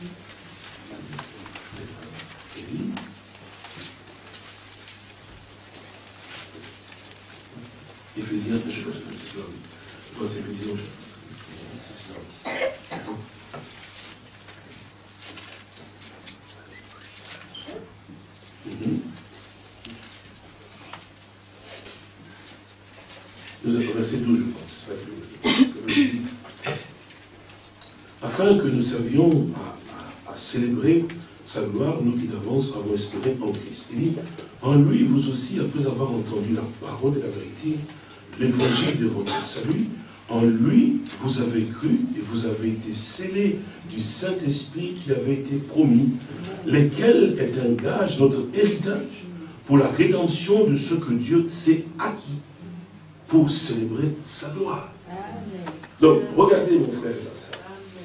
Il dit, Ephésiens, je ne sais pas si c'est là. Je crois que c'est Ephésiens, Nous avons versé douze, je pense, c'est ça que je dis. Afin que nous servions à, à, à célébrer sa gloire, nous qui d'avance avons espéré en Christ. Il dit, en lui, vous aussi, après avoir entendu la parole de la vérité, l'évangile de votre salut, en lui, vous avez cru et vous avez été scellés du Saint-Esprit qui avait été promis, lequel est un gage, notre héritage, pour la rédemption de ce que Dieu s'est acquis, pour célébrer sa gloire. Amen. Donc, regardez mon frère et ma sœur.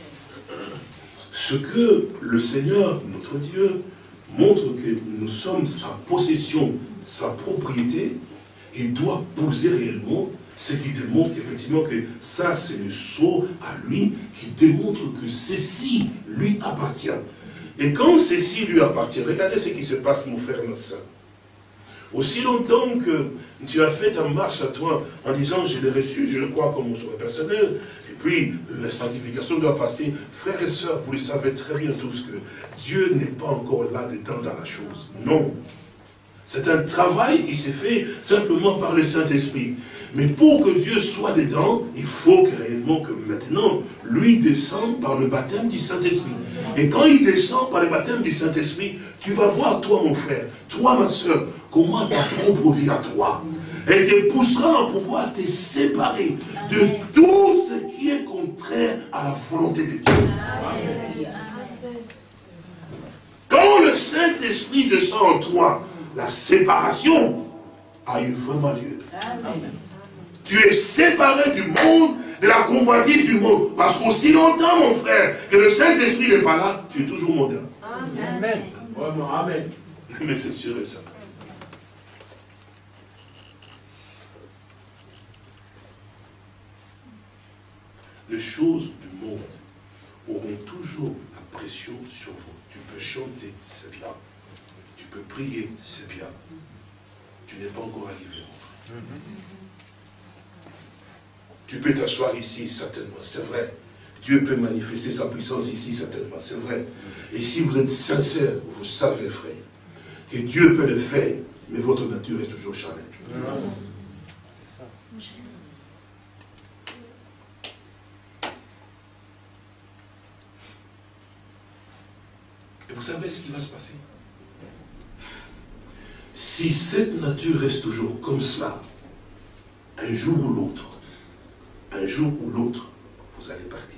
Ce que le Seigneur, notre Dieu, montre que nous sommes sa possession, sa propriété, il doit poser réellement ce qui démontre effectivement que ça c'est le sceau à lui, qui démontre que ceci lui appartient. Et quand ceci lui appartient, regardez ce qui se passe mon frère et ma sœur. Aussi longtemps que tu as fait ta marche à toi en disant je l'ai reçu, je le crois comme mon sauveur personnel, et puis la sanctification doit passer. Frères et sœurs, vous le savez très bien tous que Dieu n'est pas encore là-dedans dans la chose. Non. C'est un travail qui s'est fait simplement par le Saint-Esprit. Mais pour que Dieu soit dedans, il faut que réellement que maintenant, lui descende par le baptême du Saint-Esprit. Et quand il descend par le baptême du Saint-Esprit, tu vas voir, toi mon frère, toi ma soeur, comment ta propre vie à toi, elle te poussera à pouvoir te séparer de tout ce qui est contraire à la volonté de Dieu. Amen. Quand le Saint-Esprit descend en toi, la séparation a eu vraiment lieu. Amen. Tu es séparé du monde, de la convoitise du monde. Parce qu'aussi longtemps, mon frère, que le Saint-Esprit n'est pas là, tu es toujours moderne. Amen. Vraiment, amen. Mais c'est sûr et certain. Les choses du monde auront toujours la pression sur vous. Tu peux chanter, c'est bien. Tu peux prier, c'est bien. Tu n'es pas encore arrivé, mon frère. Tu peux t'asseoir ici, certainement, c'est vrai. Dieu peut manifester sa puissance ici, certainement, c'est vrai. Et si vous êtes sincère, vous savez, frère, que Dieu peut le faire, mais votre nature est toujours charnelle. C'est ça. Et vous savez ce qui va se passer? Si cette nature reste toujours comme cela, un jour ou l'autre, un jour ou l'autre, vous allez partir.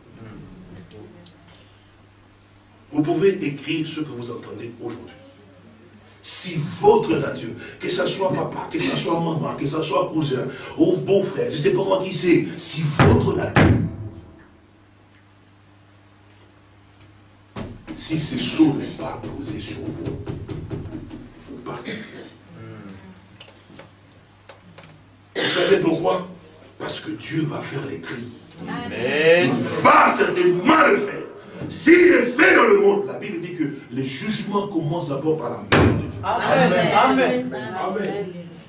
Vous pouvez écrire ce que vous entendez aujourd'hui. Si votre nature, que ce soit papa, que ce soit maman, que ce soit cousin, ou beau-frère, je ne sais pas moi qui c'est, si votre nature, si ce sceau n'est pas posé sur vous, vous partez. Vous savez pourquoi? Parce que Dieu va faire les tri. Amen. Il va certainement le faire. S'il est fait dans le monde, la Bible dit que les jugements commencent d'abord par la maison de Dieu. Amen. Amen. Amen. Amen.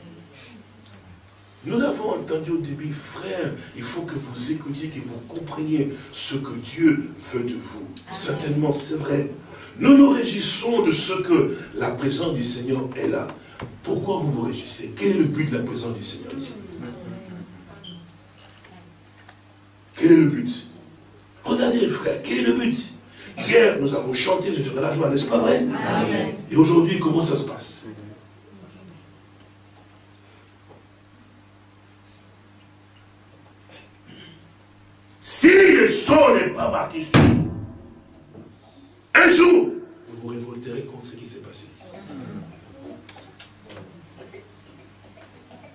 Nous l'avons entendu au début, frère, il faut que vous écoutiez, que vous compreniez ce que Dieu veut de vous. Amen. Certainement, c'est vrai. Nous nous réjouissons de ce que la présence du Seigneur est là. Pourquoi vous vous réjouissez? Quel est le but de la présence du Seigneur ici? Quel est le but? Regardez, frère, quel est le but? Hier, nous avons chanté, j'étais dans la joie, n'est-ce pas vrai? Amen. Et aujourd'hui, comment ça se passe? Si le son n'est pas marqué sur vous,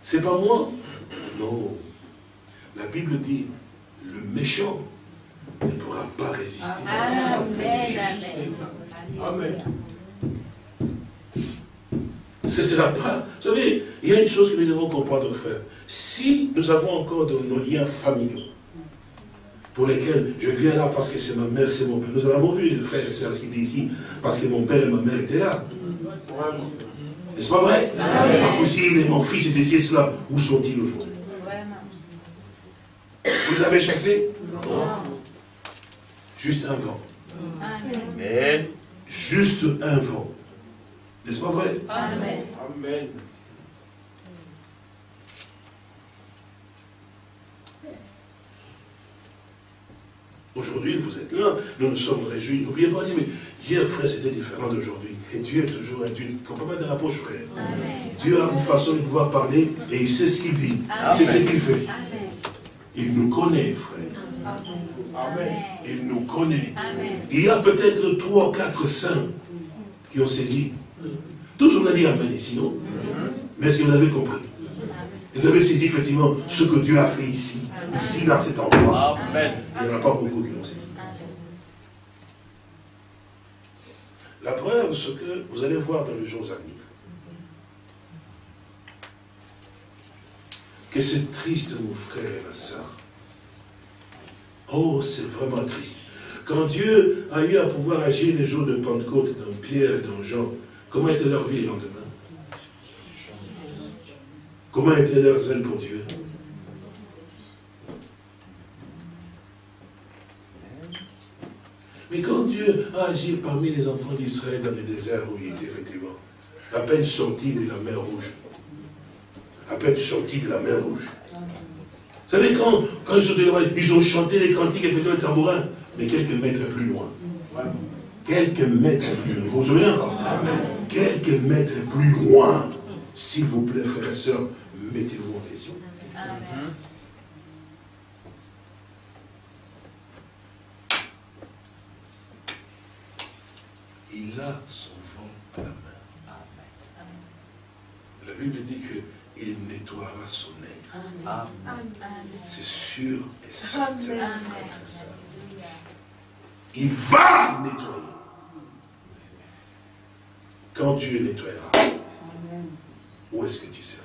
C'est pas moi. Non. La Bible dit, le méchant ne pourra pas résister. Amen. Amen. C'est cela. Vous savez, il y a une chose que nous devons comprendre, frère. Si nous avons encore dans nos liens familiaux, pour lesquels je viens là parce que c'est ma mère, c'est mon père. Nous avons vu les frères et sœurs qui étaient ici parce que mon père et ma mère étaient là. N'est-ce pas vrai? Ma cousine et mon fils étaient ici, cela. Où sont-ils aujourd'hui? Vous les avez chassés? Non. Juste un vent. Amen. Juste un vent. N'est-ce pas vrai? Amen. Amen. Aujourd'hui, vous êtes là, nous nous sommes réjouis. N'oubliez pas, mais hier, frère, c'était différent d'aujourd'hui. Et Dieu est toujours un Dieu complètement de l'approche, frère. Amen. Dieu a une façon de pouvoir parler et il sait ce qu'il dit. Il sait ce qu'il fait. Amen. Il nous connaît, frère. Amen. Il nous connaît. Amen. Il y a peut-être trois ou quatre saints qui ont saisi. Tous on a dit Amen ici, non? Mais est-ce que vous avez compris? Vous avez saisi effectivement ce que Dieu a fait ici, ici, dans cet endroit. Amen. Il n'y en a pas beaucoup qui l'ont saisi. La preuve, ce que vous allez voir dans les jours à venir, que c'est triste, mon frère et ma soeur. Oh, c'est vraiment triste. Quand Dieu a eu à pouvoir agir les jours de Pentecôte dans Pierre et dans Jean, comment était leur vie le lendemain? Comment était leur zèle pour Dieu? Mais quand Dieu a agi parmi les enfants d'Israël dans le désert où il était effectivement, à peine sorti de la mer Rouge, à peine sorti de la mer Rouge. Vous savez, quand, quand ils, sont, ils ont chanté les cantiques et fait les tambourins, mais quelques mètres plus loin. Quelques mètres plus loin. Vous vous souvenez encore? Quelques mètres plus loin. S'il vous plaît, frères et sœurs, mettez-vous en question. Amen. Il a son vent à la main. La Bible dit qu'il nettoiera son nez. C'est sûr et certain. Il va nettoyer. Quand Dieu nettoiera, où est-ce que tu seras?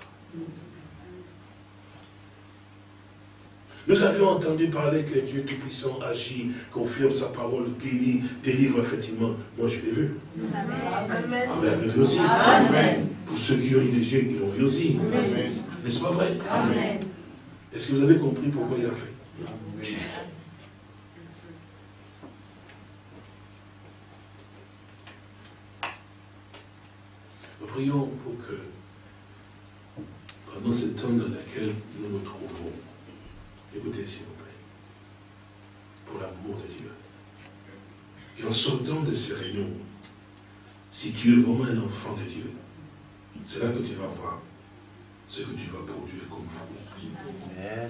Nous avions entendu parler que Dieu Tout-Puissant agit, confirme sa parole, guérit, délivre effectivement. Moi, je l'ai vu. Amen. Vous l'avez vu aussi. Amen. Pour ceux qui ont eu les yeux, ils l'ont vu aussi. N'est-ce pas vrai? Amen. Est-ce que vous avez compris pourquoi il a fait? Amen. Nous prions pour que, pendant ce temps dans lequel nous nous trouvons, écoutez s'il vous plaît, pour l'amour de Dieu, et en sortant de ces réunions, si tu es vraiment un enfant de Dieu, c'est là que tu vas voir ce que tu vas produire comme fruit. Amen.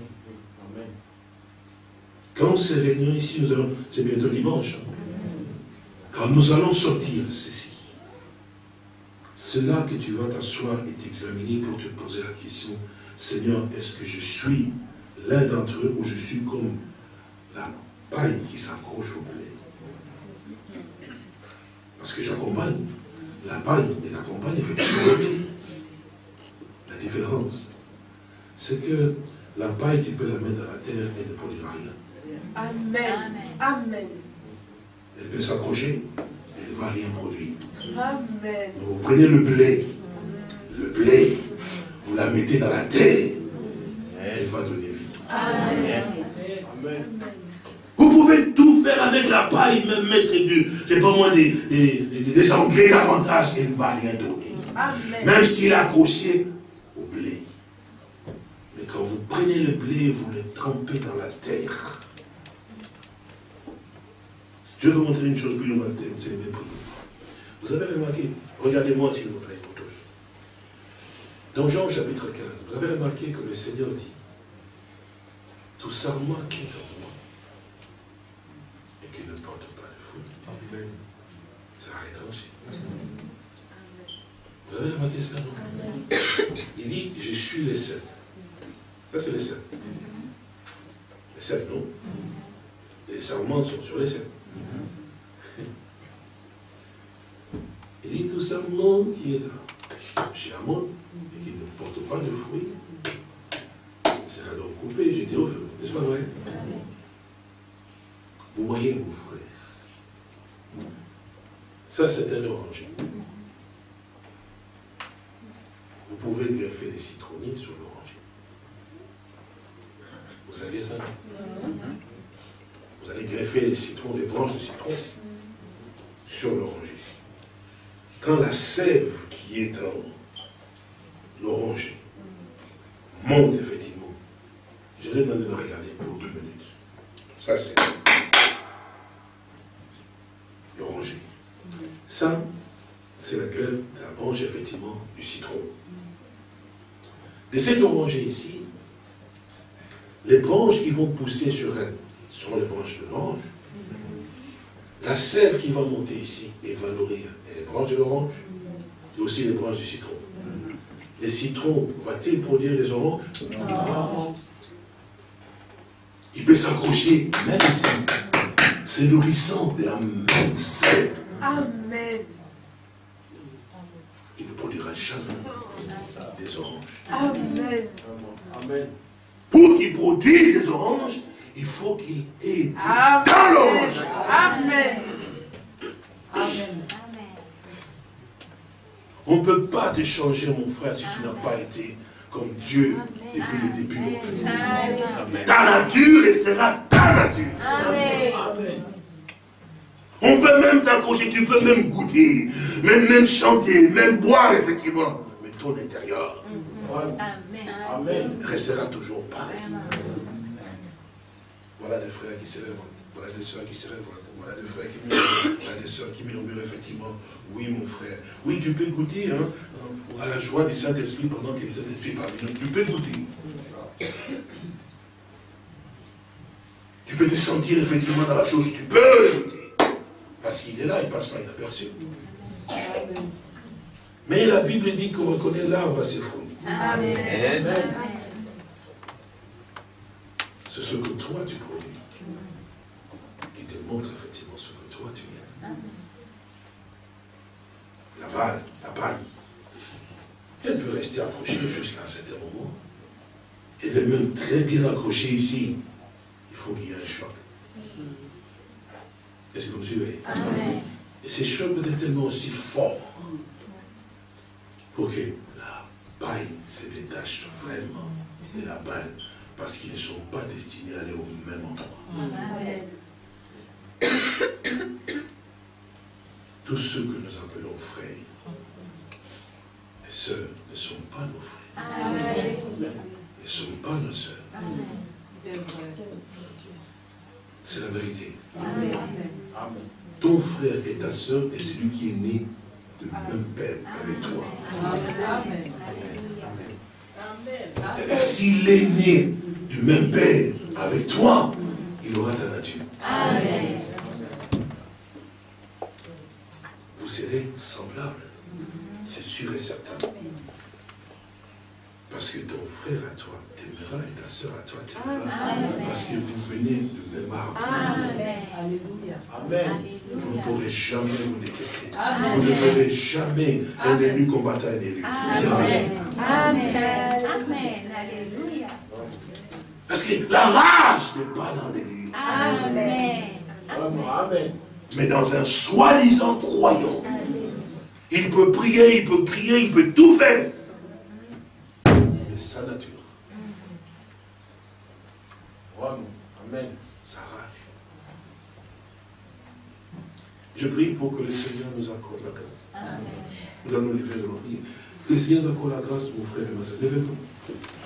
Quand ces réunions ici, nous allons, c'est bientôt dimanche, quand nous allons sortir de ceci, c'est là que tu vas t'asseoir et t'examiner pour te poser la question, Seigneur, est-ce que je suis l'un d'entre eux ou je suis comme la paille qui s'accroche au blé? Parce que j'accompagne la paille et j'accompagne effectivement le blé. La différence, c'est que la paille, tu peux la mettre dans la terre et elle ne produira rien. Amen. Amen. Elle peut s'accrocher, elle ne va rien produire. Amen. Donc vous prenez le blé, le blé, vous la mettez dans la terre, elle va donner vie. Amen. Amen. Vous pouvez tout faire avec la paille, même mettre du, je sais pas moi, des, des, des, des engrais davantage, elle ne va rien donner. Amen. Même s'il est accroché au blé. Mais quand vous prenez le blé, vous le trempez dans la terre. Je vais vous montrer une chose plus longue, c'est les mêmes prières. Vous avez remarqué, regardez-moi s'il vous plaît, vous tous. Dans Jean chapitre quinze, vous avez remarqué que le Seigneur dit, tout serment qui est en moi et qui ne porte pas de fruit, ça arrêtera aussi. Vous avez remarqué cela, non? Il dit, je suis suis les sels. Ça, c'est les sels. Les sels, non? Les serments sont sur les sels. Il dit tout serment qui est chez Amon et qui ne porte pas de fruits sera donc coupé et jeté au feu. N'est-ce pas vrai? Vous voyez, mon frère, ça c'est un oranger. Vous pouvez greffer des citronniers sur l'oranger. Vous saviez ça? Vous allez greffer des citrons, des branches de citron sur l'oranger. Quand la sève qui est dans l'oranger monte effectivement, je vous ai demandé de regarder pour deux minutes. Ça c'est l'oranger. Ça, c'est la grève de la branche effectivement du citron. De cet oranger ici, les branches qui vont pousser sur elle seront les branches de l'orange. La sève qui va monter ici et va nourrir et les branches de l'orange et aussi les branches du citron. Les citrons, va-t-il produire les oranges? Non. Il peut s'accrocher même ici. C'est nourrissant de la même sève. Amen. Il ne produira jamais des oranges. Amen. Amen. Pour qu'il produise des oranges, il faut qu'il ait été Amen. dans l'orange. Amen. Amen. On ne peut pas te changer, mon frère, si tu n'as pas été comme Dieu depuis le début. En fait. Amen. Ta nature restera ta nature. Amen. Amen. On peut même t'accrocher, tu peux même goûter, même, même chanter, même boire, effectivement. Mais ton intérieur Amen. Amen. restera toujours pareil. Voilà des frères qui se lèvent, voilà des soeurs qui se lèvent, voilà des frères qui murmurent, voilà des soeurs qui murmurent effectivement. Oui, mon frère. Oui, tu peux goûter hein, à la joie du Saint-Esprit pendant que le Saint-Esprit parle. Tu peux goûter. Tu peux te sentir effectivement dans la chose, tu peux goûter. Parce qu'il est là, il ne passe pas inaperçu. Mais la Bible dit qu'on reconnaît l'arbre à ses fruits. Amen. C'est ce que toi tu produis qui te montre effectivement ce que toi tu es. La balle, la paille, elle peut rester accrochée jusqu'à un certain moment. Elle est même très bien accrochée ici. Il faut qu'il y ait un choc. Est-ce que vous me suivez? Amen. Et ces chocs doivent être tellement aussi forts pour que la paille se détache vraiment de la balle. Parce qu'ils ne sont pas destinés à aller au même endroit. Amen. Tous ceux que nous appelons frères et sœurs ne sont pas nos frères. Amen. Ne sont pas nos sœurs. C'est la vérité. Amen. Amen. Ton frère et ta sœur est celui qui est né du même père avec toi. Amen. Et s'il est né du même père avec toi, il aura ta nature. Amen. Vous serez semblables. C'est sûr et certain. Parce que ton frère à toi t'aimera et ta soeur à toi t'aimera. Parce que vous venez du même arbre. Amen. Amen. Vous ne pourrez jamais vous détester. Vous ne verrez jamais un élu combattre un élu. C'est impossible. Amen. Amen. Alléluia. Parce que la rage n'est pas dans l'élu. Amen. Amen. Mais dans un soi-disant croyant. Il peut prier, il peut crier, il peut tout faire. Mais sa nature, Amen. sa rage. Je prie pour que le Seigneur nous accorde la grâce. Amen. Nous allons lever de prier. Que le Seigneur nous accorde la grâce, mon frère et ma soeur. Levez-vous.